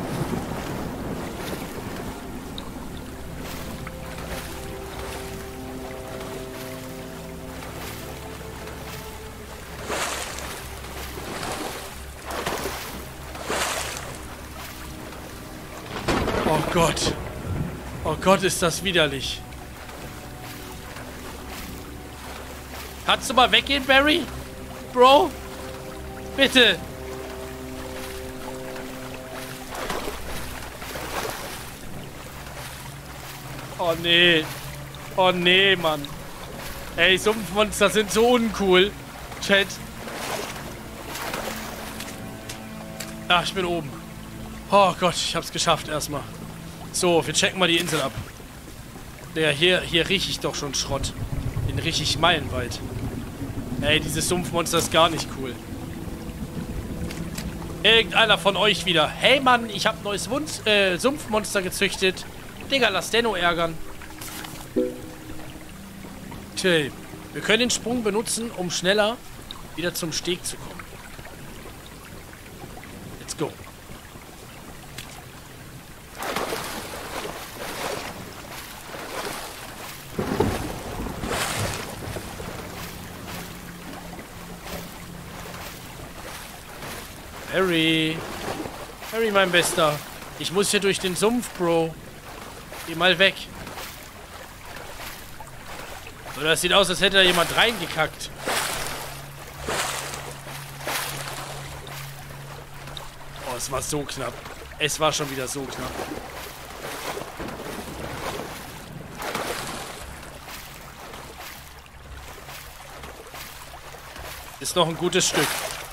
Oh Gott. Oh Gott, ist das widerlich. Kannst du mal weggehen, Barry? Bro? Bitte. Oh nee. Oh nee, Mann. Ey, Sumpfmonster sind so uncool. Chat. Ach, ich bin oben. Oh Gott, ich hab's geschafft erstmal. So, wir checken mal die Insel ab. Ja, hier, hier rieche ich doch schon Schrott. Den rieche ich meilenweit. Ey, dieses Sumpfmonster ist gar nicht cool. Irgendeiner von euch wieder. Hey Mann, ich habe ein neues Wunz äh, Sumpfmonster gezüchtet. Digga, lass Denno ärgern. Okay. Wir können den Sprung benutzen, um schneller wieder zum Steg zu kommen. Let's go. Harry. Harry, mein Bester. Ich muss hier durch den Sumpf, Bro. Geh mal weg. So, das sieht aus, als hätte da jemand reingekackt. Oh, es war so knapp. Es war schon wieder so knapp. Ist noch ein gutes Stück.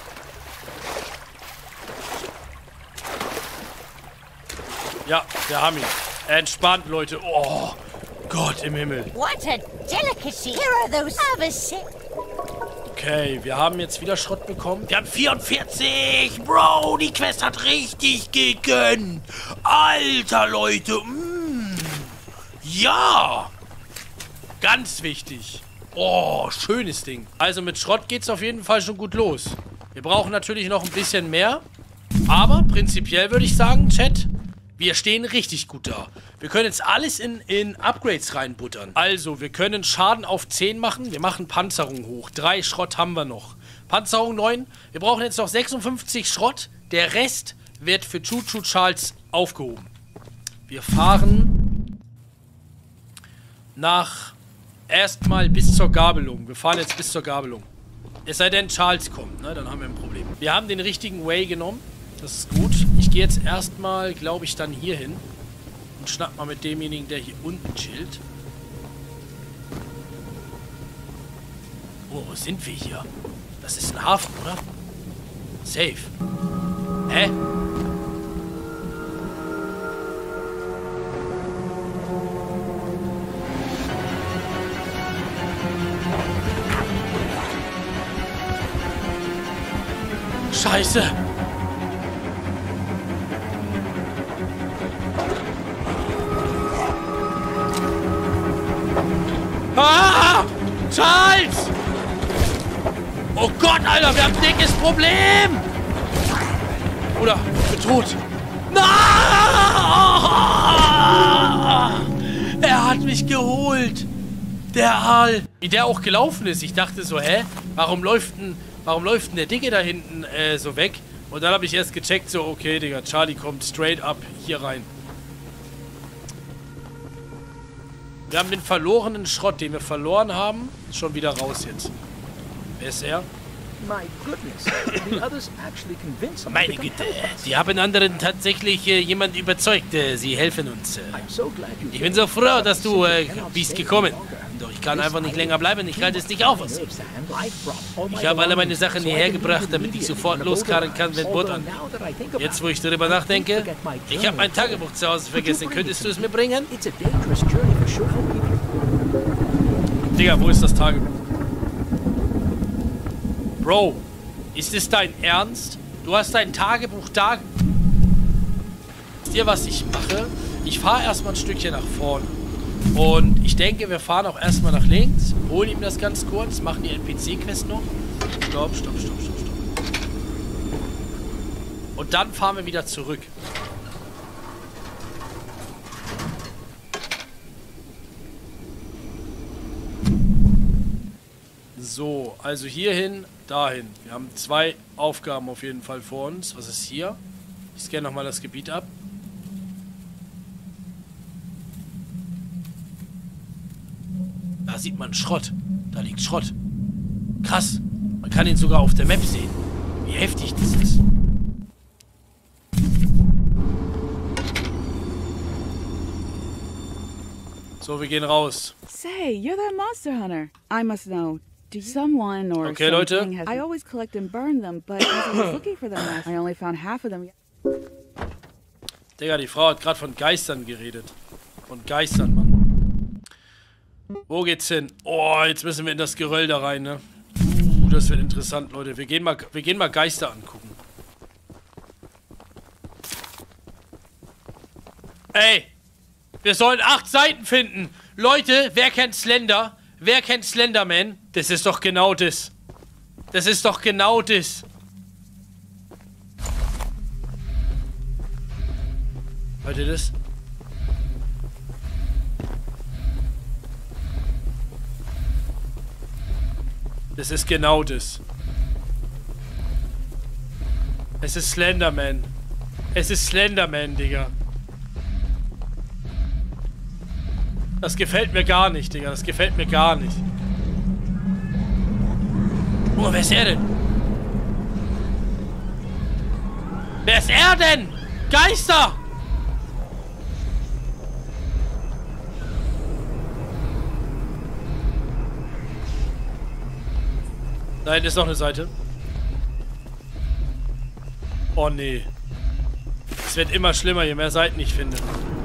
Ja, wir haben ihn. Entspannt, Leute. Oh, Gott im Himmel. What a delicacy. Here are those harvests. Okay, wir haben jetzt wieder Schrott bekommen. Wir haben vierundvierzig. Bro, die Quest hat richtig gegönnt. Alter, Leute. Mm. Ja. Ganz wichtig. Oh, schönes Ding. Also mit Schrott geht's auf jeden Fall schon gut los. Wir brauchen natürlich noch ein bisschen mehr. Aber prinzipiell würde ich sagen, Chat, Wir stehen richtig gut da. Wir können jetzt alles in, in Upgrades reinbuttern. Also, wir können Schaden auf zehn machen. Wir machen Panzerung hoch. Drei Schrott haben wir noch. Panzerung neun. Wir brauchen jetzt noch sechsundfünfzig Schrott. Der Rest wird für Choo Choo Charles aufgehoben. Wir fahren nach erstmal bis zur Gabelung. Wir fahren jetzt bis zur Gabelung. Es sei denn, Charles kommt, ne? Dann haben wir ein Problem. Wir haben den richtigen Way genommen. Das ist gut. Ich gehe jetzt erstmal, glaube ich, dann hier hin. Und schnack mal mit demjenigen, der hier unten chillt. Oh, wo sind wir hier? Das ist ein Hafen, oder? Safe. Hä? Scheiße! Ah! Charles! Oh Gott, Alter, wir haben ein dickes Problem! Oder, ich bin tot. Nein! Er hat mich geholt! Der Aal! Wie der auch gelaufen ist. Ich dachte so, hä? Warum läuft denn, warum läuft denn der Dicke da hinten äh, so weg? Und dann habe ich erst gecheckt, so, okay, Digga, Charlie kommt straight up hier rein. Wir haben den verlorenen Schrott, den wir verloren haben, schon wieder raus jetzt. Wer ist er? Meine Güte, die haben anderen tatsächlich äh, jemand überzeugt. Äh, sie helfen uns. Äh. Ich bin so froh, dass du äh, bist gekommen. Doch ich kann einfach nicht länger bleiben. Ich halte es nicht auf. Ich habe alle meine Sachen hierher gebracht, damit ich sofort loskarren kann, wenn Boot an. Jetzt, wo ich darüber nachdenke, ich habe mein Tagebuch zu Hause vergessen. Könntest du es mir bringen? Digga, wo ist das Tagebuch? Bro, ist es dein Ernst? Du hast dein Tagebuch da... Wisst ihr, was ich mache? Ich fahre erstmal ein Stückchen nach vorne. Und ich denke, wir fahren auch erstmal nach links. Holen ihm das ganz kurz. Machen die N P C-Quest noch. Stopp, stopp, stopp, stopp, stopp. Und dann fahren wir wieder zurück. So, also hierhin, dahin. Wir haben zwei Aufgaben auf jeden Fall vor uns. Was ist hier? Ich scanne nochmal das Gebiet ab. Da sieht man Schrott. Da liegt Schrott. Krass. Man kann ihn sogar auf der Map sehen. Wie heftig das ist. So, wir gehen raus. Say, you're that monster hunter. I must know. Do someone or okay, Leute. Has, I always collect and burn them, but as I was looking for them, I only found half of them. Digga, die Frau hat gerade von Geistern geredet. Von Geistern, Mann. Wo geht's hin? Oh, jetzt müssen wir in das Geröll da rein, ne? Uh, das wird interessant, Leute. Wir gehen mal, wir gehen mal Geister angucken. Ey! Wir sollen acht Seiten finden! Leute, wer kennt Slender? Wer kennt Slenderman? Das ist doch genau das. Das ist doch genau das. Hört ihr das? Das ist genau das. Es ist Slenderman. Es ist Slenderman, Digga. Das gefällt mir gar nicht, Digga. Das gefällt mir gar nicht. Oh, wer ist er denn? Wer ist er denn? Geister! Da hinten ist noch eine Seite. Oh, nee. Es wird immer schlimmer, je mehr Seiten ich finde.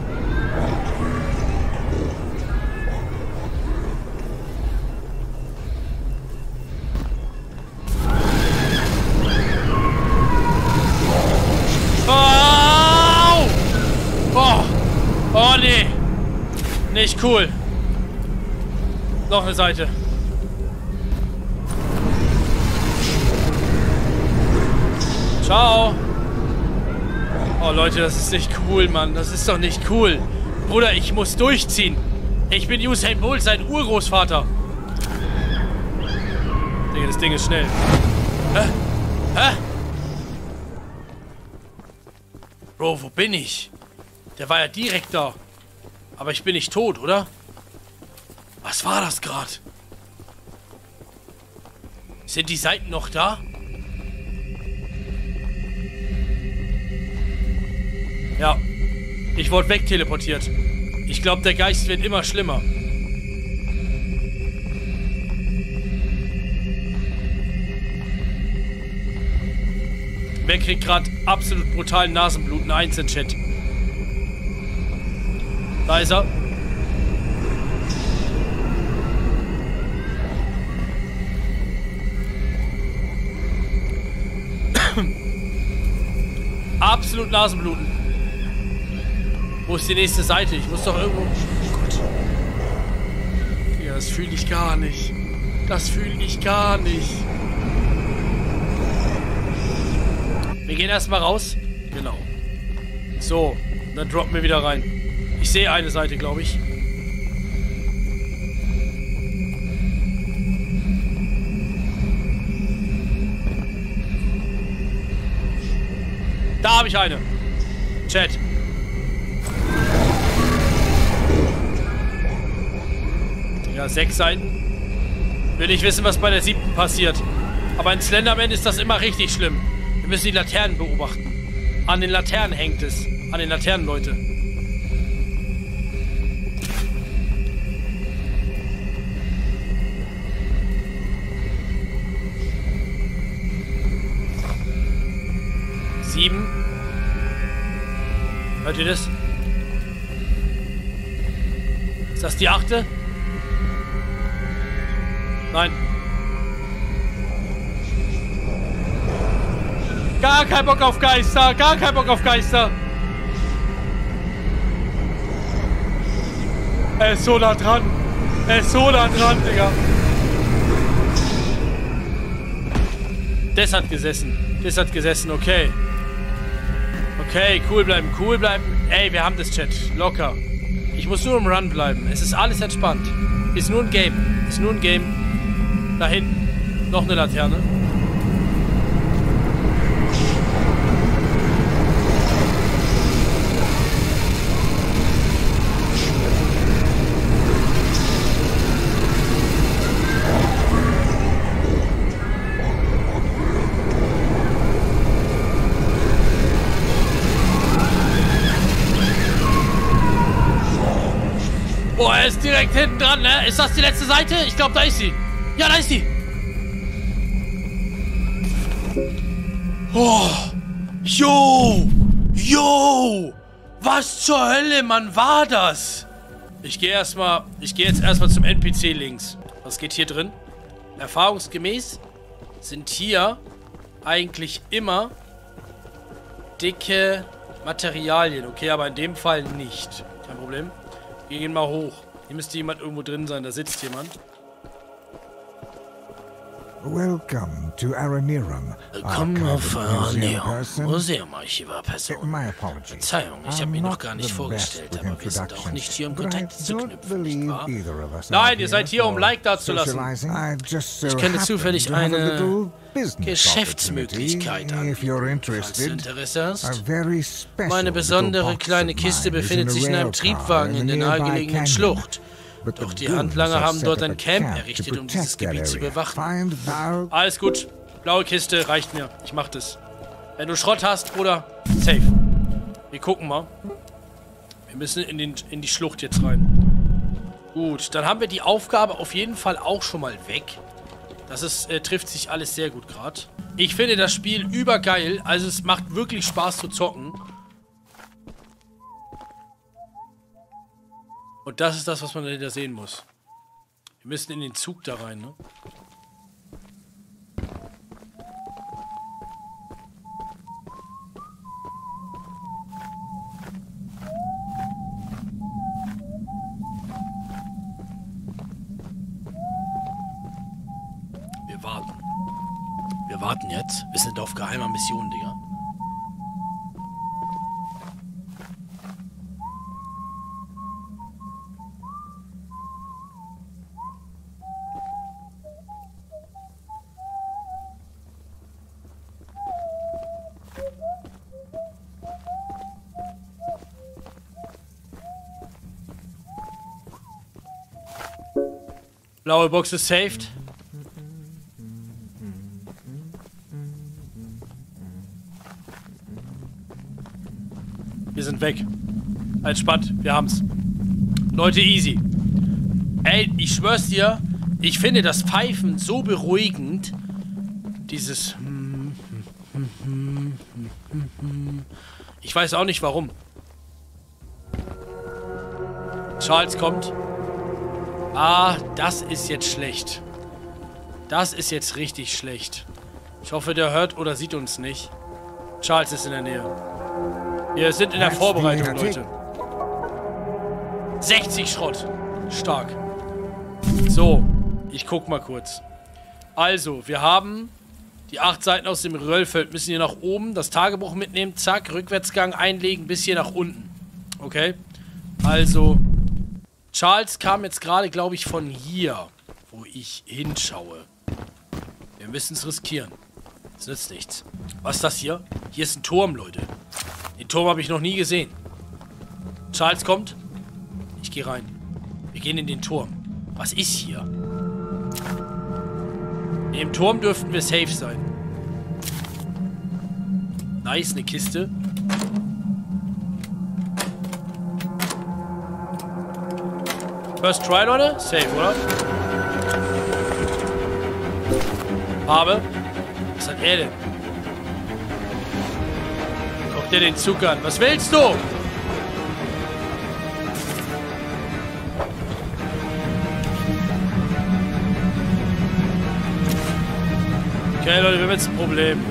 Oh, nee. Nicht cool. Noch eine Seite. Ciao. Oh, Leute, das ist nicht cool, Mann. Das ist doch nicht cool. Bruder, ich muss durchziehen. Ich bin Usain Bolt, sein Urgroßvater. Digga, das Ding ist schnell. Hä? Hä? Bro, wo bin ich? Der war ja direkt da. Aber ich bin nicht tot, oder? Was war das gerade? Sind die Seiten noch da? Ja. Ich wurde wegteleportiert. Ich glaube, der Geist wird immer schlimmer. Wer kriegt gerade absolut brutalen Nasenbluten? Eins in Chat. Da ist er. Absolut Nasenbluten. Wo ist die nächste Seite? Ich muss doch irgendwo... Oh Gott. Ja, das fühle ich gar nicht. Das fühle ich gar nicht. Wir gehen erstmal raus. Genau. So, dann droppen wir wieder rein. Ich sehe eine Seite, glaube ich. Da habe ich eine. Chat. Ja, sechs Seiten. Will nicht wissen, was bei der siebten passiert. Aber in Slenderman ist das immer richtig schlimm. Wir müssen die Laternen beobachten. An den Laternen hängt es. An den Laternen, Leute. Sieben. Hört ihr das? Ist das die achte? Nein. Gar kein Bock auf Geister. Gar kein Bock auf Geister. Er ist so nah dran. Er ist so nah dran, Digga. Das hat gesessen. Das hat gesessen, okay. Okay, cool bleiben, cool bleiben. Ey, wir haben das, Chat. Locker. Ich muss nur im Run bleiben. Es ist alles entspannt. Ist nur ein Game. Ist nur ein Game. Da hinten. Noch eine Laterne. Boah, er ist direkt hinten dran, ne? Ist das die letzte Seite? Ich glaube, da ist sie. Ja, da ist sie. Oh. Yo. Yo. Was zur Hölle, Mann, war das? Ich gehe erstmal, ich gehe jetzt erstmal zum N P C links. Was geht hier drin? Erfahrungsgemäß sind hier eigentlich immer dicke Materialien. Okay, aber in dem Fall nicht. Kein Problem. Wir gehen mal hoch. Hier müsste jemand irgendwo drin sein. Da sitzt jemand. Welcome to Aranirum. Willkommen auf Aranirum, Museumarchivar-Person. Verzeihung, ich habe mich noch gar nicht vorgestellt, aber wir sind auch nicht hier, um Kontakte zu knüpfen, nicht wahr? Nein, ihr seid hier, um Like dazulassen. Ich kenne zufällig eine Geschäftsmöglichkeit an. Falls du Interesse hast. Meine besondere kleine Kiste befindet sich in einem Triebwagen in der nahegelegenen Schlucht. Doch die Handlanger haben dort ein Camp errichtet, um dieses Gebiet zu bewachen. Alles gut. Blaue Kiste reicht mir. Ich mach das. Wenn du Schrott hast, Bruder, safe. Wir gucken mal. Wir müssen in, den, in die Schlucht jetzt rein. Gut, dann haben wir die Aufgabe auf jeden Fall auch schon mal weg. Das ist, äh, trifft sich alles sehr gut gerade. Ich finde das Spiel übergeil. Also es macht wirklich Spaß zu zocken. Und das ist das, was man dahinter sehen muss. Wir müssen in den Zug da rein, ne? Wir warten. Wir warten jetzt. Wir sind auf geheimer Mission, Digga. Blaue Box ist saved. Wir sind weg. Entspannt, wir haben's. Leute, easy. Ey, ich schwör's dir, ich finde das Pfeifen so beruhigend. Dieses... Ich weiß auch nicht warum. Charles kommt. Ah, das ist jetzt schlecht. Das ist jetzt richtig schlecht. Ich hoffe, der hört oder sieht uns nicht. Charles ist in der Nähe. Wir sind in der Vorbereitung, Leute. sechzig Schrott. Stark. So, ich guck mal kurz. Also, wir haben die acht Seiten aus dem Röllfeld. Müssen hier nach oben, das Tagebuch mitnehmen. Zack, Rückwärtsgang einlegen, bis hier nach unten. Okay? Also... Charles kam jetzt gerade, glaube ich, von hier, wo ich hinschaue. Wir müssen es riskieren. Das nützt nichts. Was ist das hier? Hier ist ein Turm, Leute. Den Turm habe ich noch nie gesehen. Charles kommt. Ich gehe rein. Wir gehen in den Turm. Was ist hier? Im Turm dürften wir safe sein. Nice, eine Kiste. First try, Leute. Safe, oder? Farbe. Was hat er denn? Guck dir den Zug an. Was willst du? Okay, Leute, wir haben jetzt ein Problem.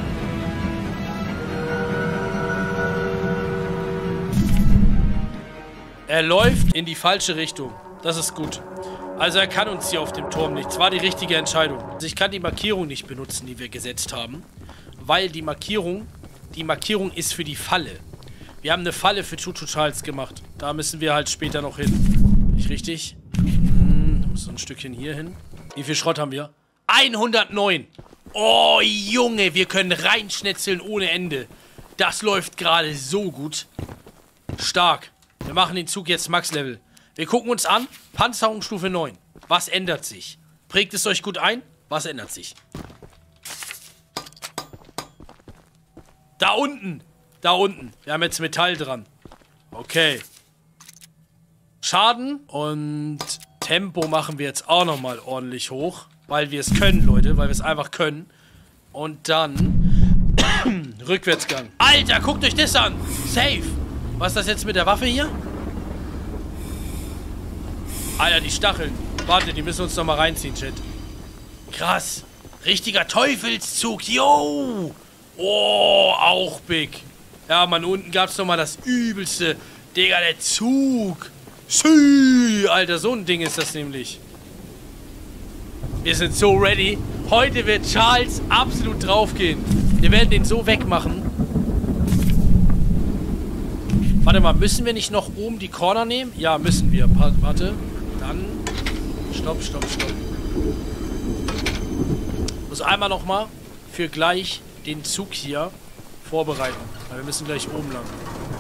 Er läuft in die falsche Richtung. Das ist gut. Also er kann uns hier auf dem Turm nicht. Das war die richtige Entscheidung. Also ich kann die Markierung nicht benutzen, die wir gesetzt haben. Weil die Markierung, die Markierung ist für die Falle. Wir haben eine Falle für Tutu Charles gemacht. Da müssen wir halt später noch hin. Nicht richtig? Hm, muss so ein Stückchen hier hin. Wie viel Schrott haben wir? hundertneun. Oh, Junge, wir können reinschnetzeln ohne Ende. Das läuft gerade so gut. Stark. Wir machen den Zug jetzt Max-Level. Wir gucken uns an. Panzerung Stufe neun. Was ändert sich? Prägt es euch gut ein? Was ändert sich? Da unten. Da unten. Wir haben jetzt Metall dran. Okay. Schaden und Tempo machen wir jetzt auch nochmal ordentlich hoch. Weil wir es können, Leute. Weil wir es einfach können. Und dann Rückwärtsgang. Alter, guckt euch das an. Safe. Was ist das jetzt mit der Waffe hier? Alter, die Stacheln. Warte, die müssen wir uns noch mal reinziehen, Chat. Krass. Richtiger Teufelszug. Yo. Oh, auch big. Ja, Mann, unten gab es noch mal das Übelste. Digga, der Zug. Schü. Alter, so ein Ding ist das nämlich. Wir sind so ready. Heute wird Charles absolut draufgehen. Wir werden den so wegmachen. Warte mal, müssen wir nicht noch oben die Corner nehmen? Ja, müssen wir. Pa warte. Dann. Stopp, stopp, stopp. Muss einmal nochmal für gleich den Zug hier vorbereiten. Weil wir müssen gleich oben lang.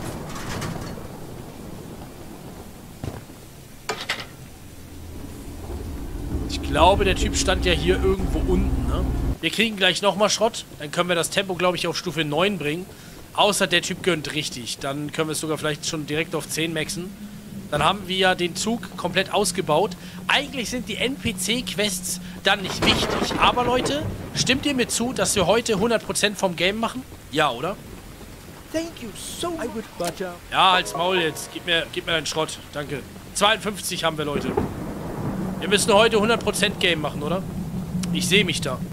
Ich glaube, der Typ stand ja hier irgendwo unten, ne? Wir kriegen gleich nochmal Schrott. Dann können wir das Tempo, glaube ich, auf Stufe neun bringen. Außer der Typ gönnt richtig. Dann können wir es sogar vielleicht schon direkt auf zehn maxen. Dann haben wir ja den Zug komplett ausgebaut. Eigentlich sind die N P C-Quests dann nicht wichtig. Aber Leute, stimmt ihr mir zu, dass wir heute hundert Prozent vom Game machen? Ja, oder? Thank you so much. Ja, halt's Maul jetzt. Gib mir, gib mir deinen Schrott. Danke. zweiundfünfzig haben wir, Leute. Wir müssen heute hundert Prozent Game machen, oder? Ich sehe mich da.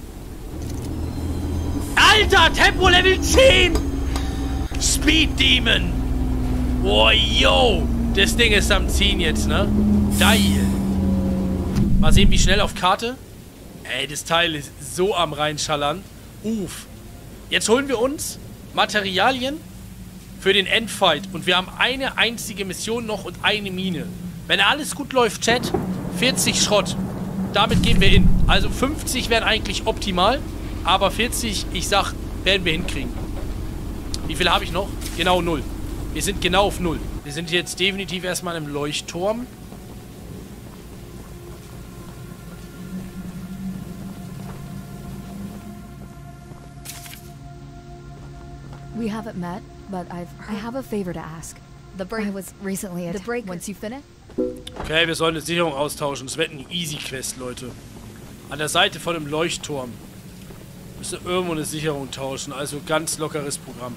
Alter, Tempo Level zehn! Speed Demon! Oh, yo! Das Ding ist am Ziehen jetzt, ne? Geil! Mal sehen, wie schnell auf Karte. Ey, das Teil ist so am reinschallern. Uff. Jetzt holen wir uns Materialien für den Endfight. Und wir haben eine einzige Mission noch und eine Mine. Wenn alles gut läuft, Chat, vierzig Schrott. Damit gehen wir in. Also fünfzig wären eigentlich optimal. Aber vierzig, ich sag, werden wir hinkriegen. Wie viel habe ich noch? Genau null. Wir sind genau auf null. Wir sind jetzt definitiv erstmal im Leuchtturm. We haven't met, but I've I have a favor to ask. The break I was recently at the break. Once you finish. Okay, wir sollen eine Sicherung austauschen. Das wird ein Easy-Quest, Leute. An der Seite von dem Leuchtturm. Wir müssen irgendwo eine Sicherung tauschen. Also ganz lockeres Programm.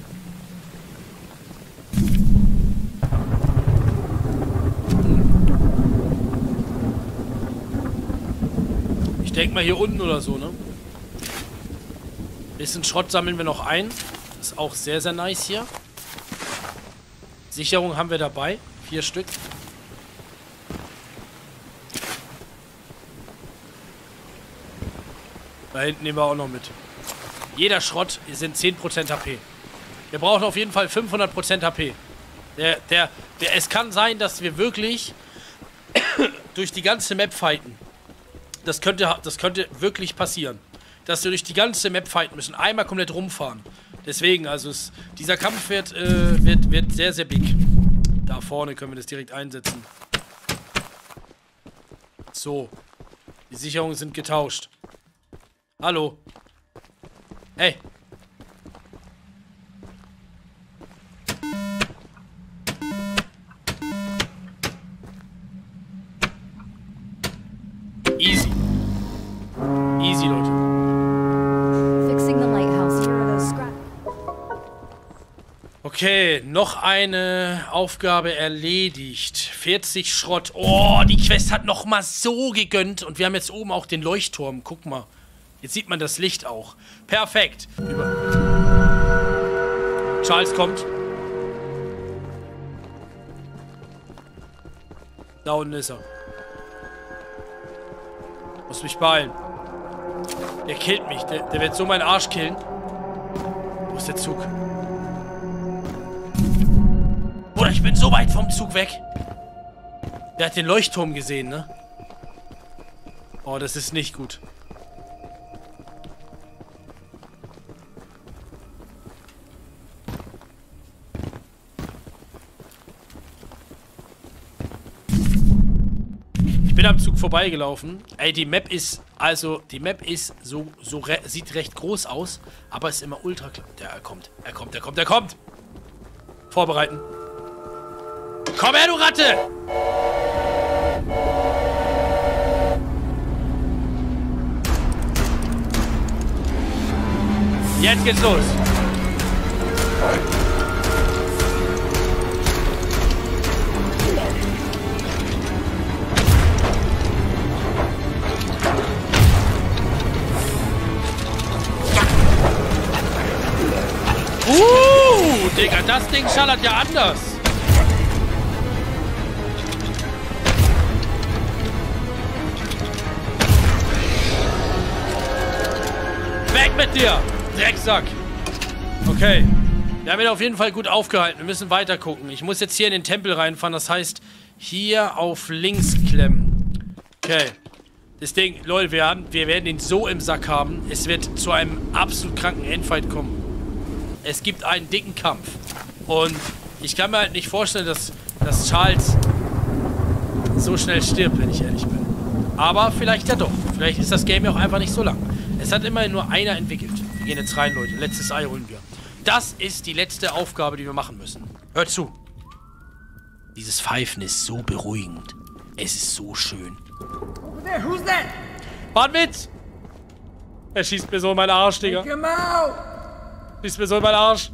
Ich denke mal hier unten oder so, ne? Bisschen Schrott sammeln wir noch ein. Ist auch sehr, sehr nice hier. Sicherung haben wir dabei. Vier Stück. Da hinten nehmen wir auch noch mit. Jeder Schrott sind zehn Prozent H P. Wir brauchen auf jeden Fall fünfhundert Prozent H P. Der, der, der, es kann sein, dass wir wirklich durch die ganze Map fighten. Das könnte, das könnte wirklich passieren. Dass wir durch die ganze Map fighten müssen. Einmal komplett rumfahren. Deswegen, also es, dieser Kampf wird, äh, wird, wird sehr, sehr big. Da vorne können wir das direkt einsetzen. So. Die Sicherungen sind getauscht. Hallo. Hey. Easy. Easy, Leute. Fixing the lighthouse. Here are those scraps. Okay, noch eine Aufgabe erledigt. vierzig Schrott. Oh, die Quest hat noch mal so gegönnt. Und wir haben jetzt oben auch den Leuchtturm. Guck mal. Jetzt sieht man das Licht auch. Perfekt. Über. Charles kommt. Da unten ist er. Muss mich beeilen. Der killt mich. Der, der wird so meinen Arsch killen. Wo ist der Zug? Bruder, ich bin so weit vom Zug weg. Der hat den Leuchtturm gesehen, ne? Oh, das ist nicht gut. Ich bin am Zug vorbeigelaufen. Ey, die Map ist, also, die Map ist so, so, re sieht recht groß aus, aber ist immer ultra klein. Der kommt, er kommt, er kommt, er kommt. Vorbereiten. Komm her, du Ratte! Jetzt geht's los. Uh, Digga, das Ding schallert ja anders. Weg mit dir, Drecksack. Okay, wir haben ihn auf jeden Fall gut aufgehalten. Wir müssen weiter gucken. Ich muss jetzt hier in den Tempel reinfahren. Das heißt, hier auf links klemmen. Okay. Das Ding, Leute, wir, haben, wir werden ihn so im Sack haben. Es wird zu einem absolut kranken Endfight kommen. Es gibt einen dicken Kampf. Und ich kann mir halt nicht vorstellen, dass, dass Charles so schnell stirbt, wenn ich ehrlich bin. Aber vielleicht ja doch. Vielleicht ist das Game ja auch einfach nicht so lang. Es hat immerhin nur einer entwickelt. Wir gehen jetzt rein, Leute. Letztes Ei holen wir. Das ist die letzte Aufgabe, die wir machen müssen. Hört zu. Dieses Pfeifen ist so beruhigend. Es ist so schön. Wart mit! Er schießt mir so in meinen Arsch, Digga. Schießt mir so in meinen Arsch.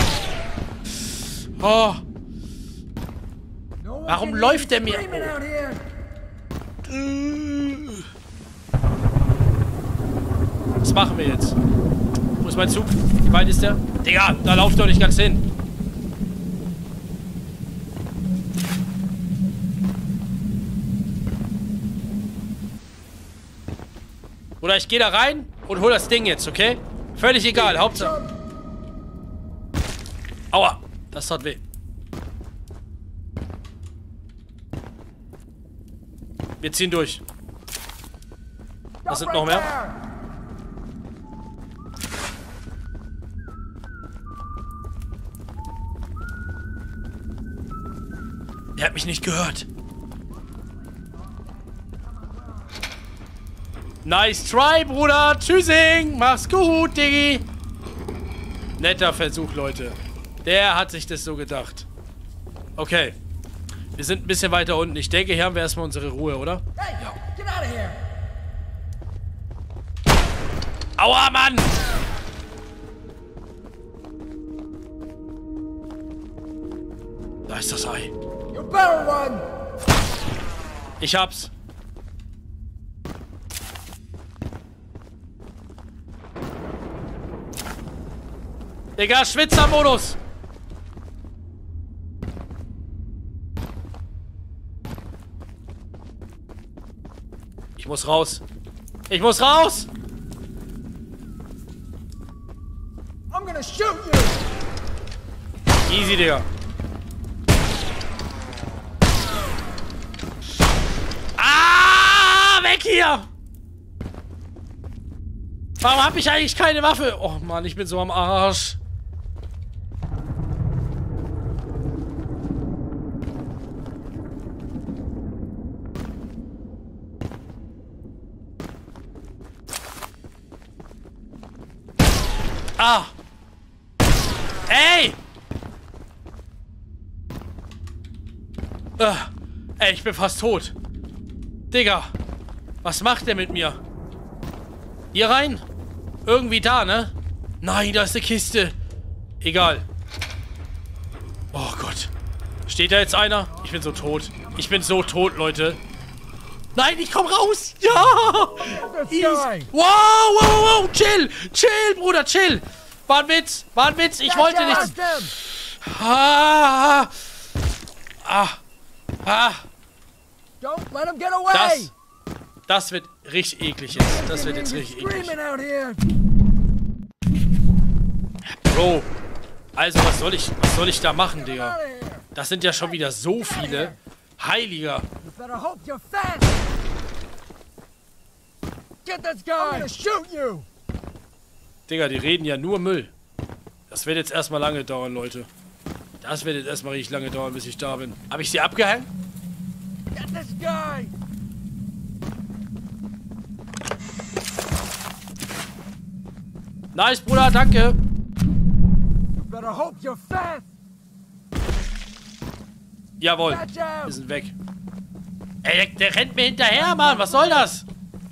Oh. Warum läuft der mir? Was machen wir jetzt? Wo ist mein Zug? Wie weit ist der? Digga, da lauft doch nicht ganz hin. Oder ich gehe da rein und hol das Ding jetzt, okay? Völlig egal, Hauptsache. Aua, das tat weh. Wir ziehen durch. Was sind noch mehr? Er hat mich nicht gehört. Nice try, Bruder. Tschüssing. Mach's gut, Diggi. Netter Versuch, Leute. Der hat sich das so gedacht. Okay. Wir sind ein bisschen weiter unten. Ich denke, hier haben wir erstmal unsere Ruhe, oder? Hey, ja. Get out of here. Aua, Mann! Da ist das Ei. You better run. Ich hab's. Digga, Schwitzermodus! Ich muss raus. Ich muss raus! I'm gonna shoot you. Easy, Digga. Ah, weg hier! Warum habe ich eigentlich keine Waffe? Oh Mann, ich bin so am Arsch. Ah! Ey! Uh, ey, ich bin fast tot. Digga, was macht der mit mir? Hier rein? Irgendwie da, ne? Nein, da ist eine Kiste. Egal. Oh Gott. Steht da jetzt einer? Ich bin so tot. Ich bin so tot, Leute. Nein, ich komm raus! Ja! Wow, wow, wow, wow! Chill! Chill, Bruder, chill! War ein Witz! War ein Witz! Ich wollte nicht... Ah! Ah! Ah! Don't let him get away! Das... Das wird richtig eklig jetzt. Das wird jetzt richtig eklig. Bro. Also, was soll ich... Was soll ich da machen, Digga? Das sind ja schon wieder so viele. Heiliger. Digga, die reden ja nur Müll. Das wird jetzt erstmal lange dauern, Leute. Das wird jetzt erstmal richtig lange dauern, bis ich da bin. Habe ich sie abgehängt? Nice, Bruder, danke. Jawohl, wir sind weg. Ey, der, der rennt mir hinterher, Mann. Was soll das?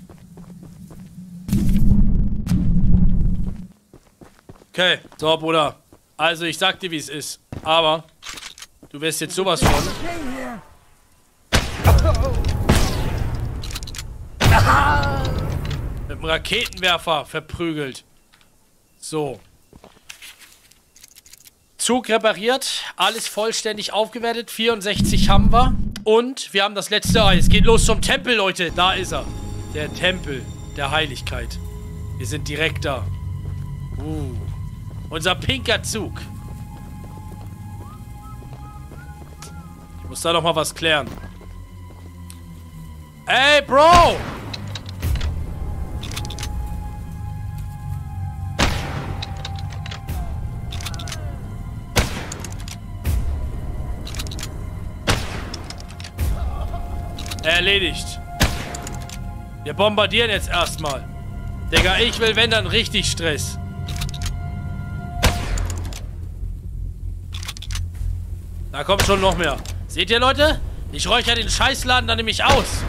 Okay, so, Bruder. Also, ich sag dir, wie es ist. Aber du wirst jetzt sowas von... Mit einem Raketenwerfer verprügelt. So. Zug repariert, alles vollständig aufgewertet, vierundsechzig haben wir. Und wir haben das letzte Ei. Es geht los zum Tempel, Leute. Da ist er. Der Tempel der Heiligkeit. Wir sind direkt da. Uh. Unser pinker Zug. Ich muss da noch mal was klären. Ey, Bro! Erledigt. Wir bombardieren jetzt erstmal. Digga, ich will, wenn, dann richtig Stress. Da kommt schon noch mehr. Seht ihr, Leute? Ich räuchere den Scheißladen dann nämlich aus.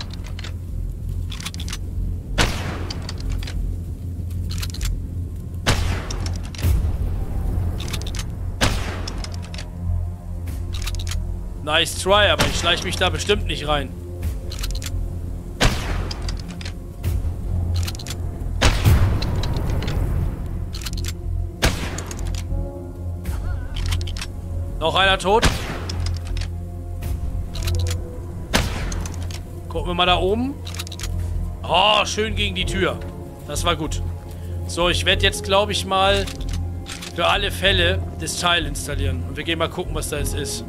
Nice try, aber ich schleiche mich da bestimmt nicht rein. Noch einer tot. Gucken wir mal da oben. Oh, schön gegen die Tür. Das war gut. So, ich werde jetzt, glaube ich, mal für alle Fälle das Teil installieren. Und wir gehen mal gucken, was da jetzt ist.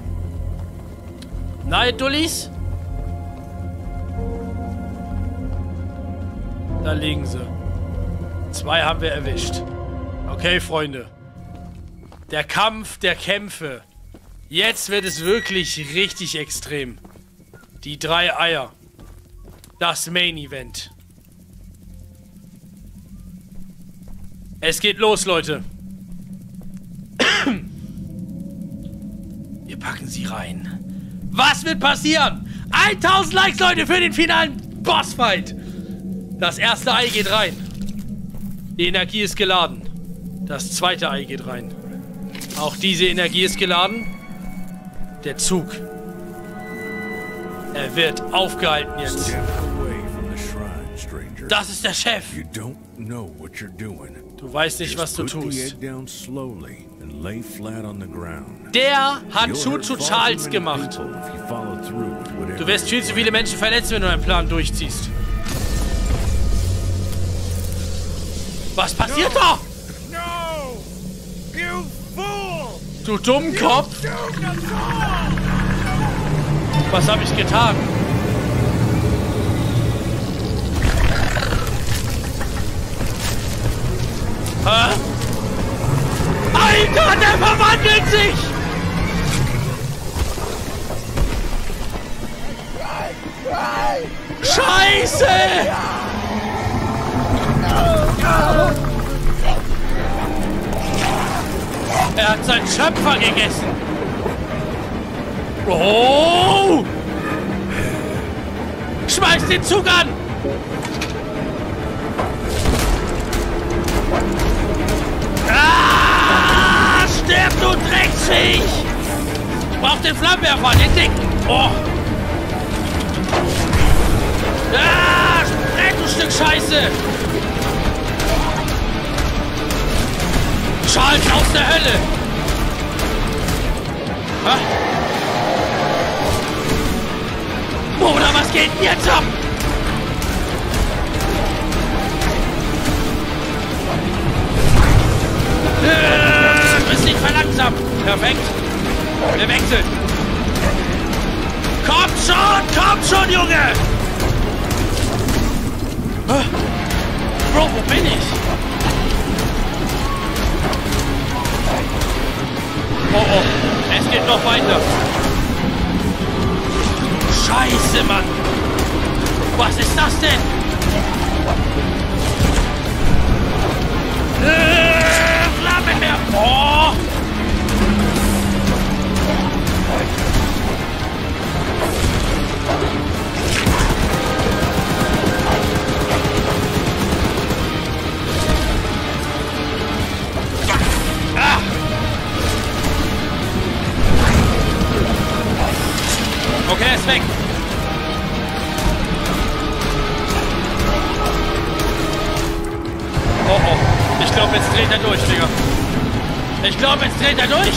Na, ihr Dullis? Da liegen sie. Zwei haben wir erwischt. Okay, Freunde. Der Kampf der Kämpfe. Jetzt wird es wirklich richtig extrem. Die drei Eier. Das Main Event. Es geht los, Leute. Wir packen sie rein. Was wird passieren? tausend Likes, Leute, für den finalen Bossfight. Das erste Ei geht rein. Die Energie ist geladen. Das zweite Ei geht rein. Auch diese Energie ist geladen. Der Zug. Er wird aufgehalten jetzt. Das ist der Chef. Du weißt nicht, was du tust. Der hat Chuchu Charles gemacht. Du wirst viel zu viele Menschen verletzen, wenn du deinen Plan durchziehst. Was passiert da? Du Dummkopf! Was habe ich getan? Hä? Alter, der verwandelt sich! Scheiße! Er hat seinen Schöpfer gegessen. Oh! Schmeiß den Zug an! Ah! Stirb, du Drecksviech! Ich brauch den Flammenwerfer, den dicken! Oh! Ah! Renn, du Stück Scheiße! Charles aus der Hölle! Ha? Bruder, was geht denn jetzt ab? Äh, du bist nicht verlangsamt. Perfekt. Wir wechseln. Komm schon, komm schon, Junge! Äh, Bro, wo bin ich? Oh, oh, es geht noch weiter. Scheiße, Mann. Was ist das denn? Äh, Flammenwerfer. Oh. Ah. Okay, er ist weg. Oh, oh. Ich glaube, jetzt dreht er durch, Digga. Ich glaube, jetzt dreht er durch.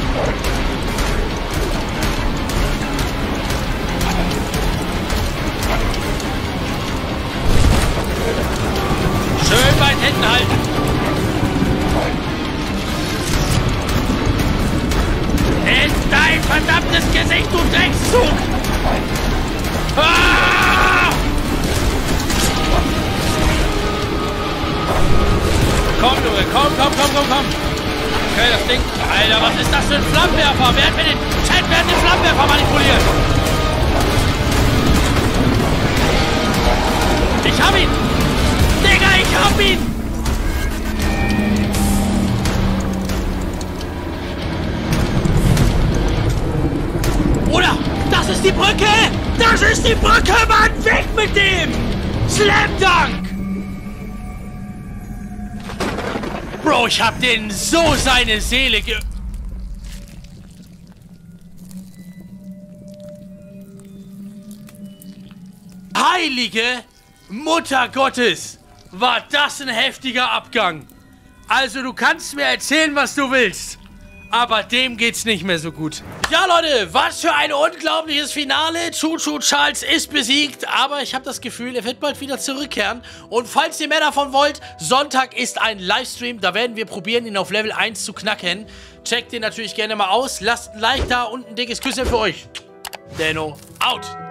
Schön weit hinten halten. In dein verdammtes Gesicht, du Dreckszug! Ah! Komm, Junge, komm, komm, komm, komm, komm! Okay, das Ding... Alter, was ist das für ein Flammenwerfer? Wer hat mir den... Chat, wer hat den Flammenwerfer manipuliert? Ich hab ihn! Digga, ich hab ihn! Oder? Das ist die Brücke! Das ist die Brücke, Mann! Weg mit dem! Slam Dunk! Bro, ich hab den so seine Seele ge... Heilige Mutter Gottes! War das ein heftiger Abgang! Also, du kannst mir erzählen, was du willst. Aber dem geht's nicht mehr so gut. Ja, Leute, was für ein unglaubliches Finale. Chuchu Charles ist besiegt, aber ich habe das Gefühl, er wird bald wieder zurückkehren. Und falls ihr mehr davon wollt, Sonntag ist ein Livestream. Da werden wir probieren, ihn auf Level eins zu knacken. Checkt den natürlich gerne mal aus. Lasst ein Like da und ein dickes Küsschen für euch. Denno, out.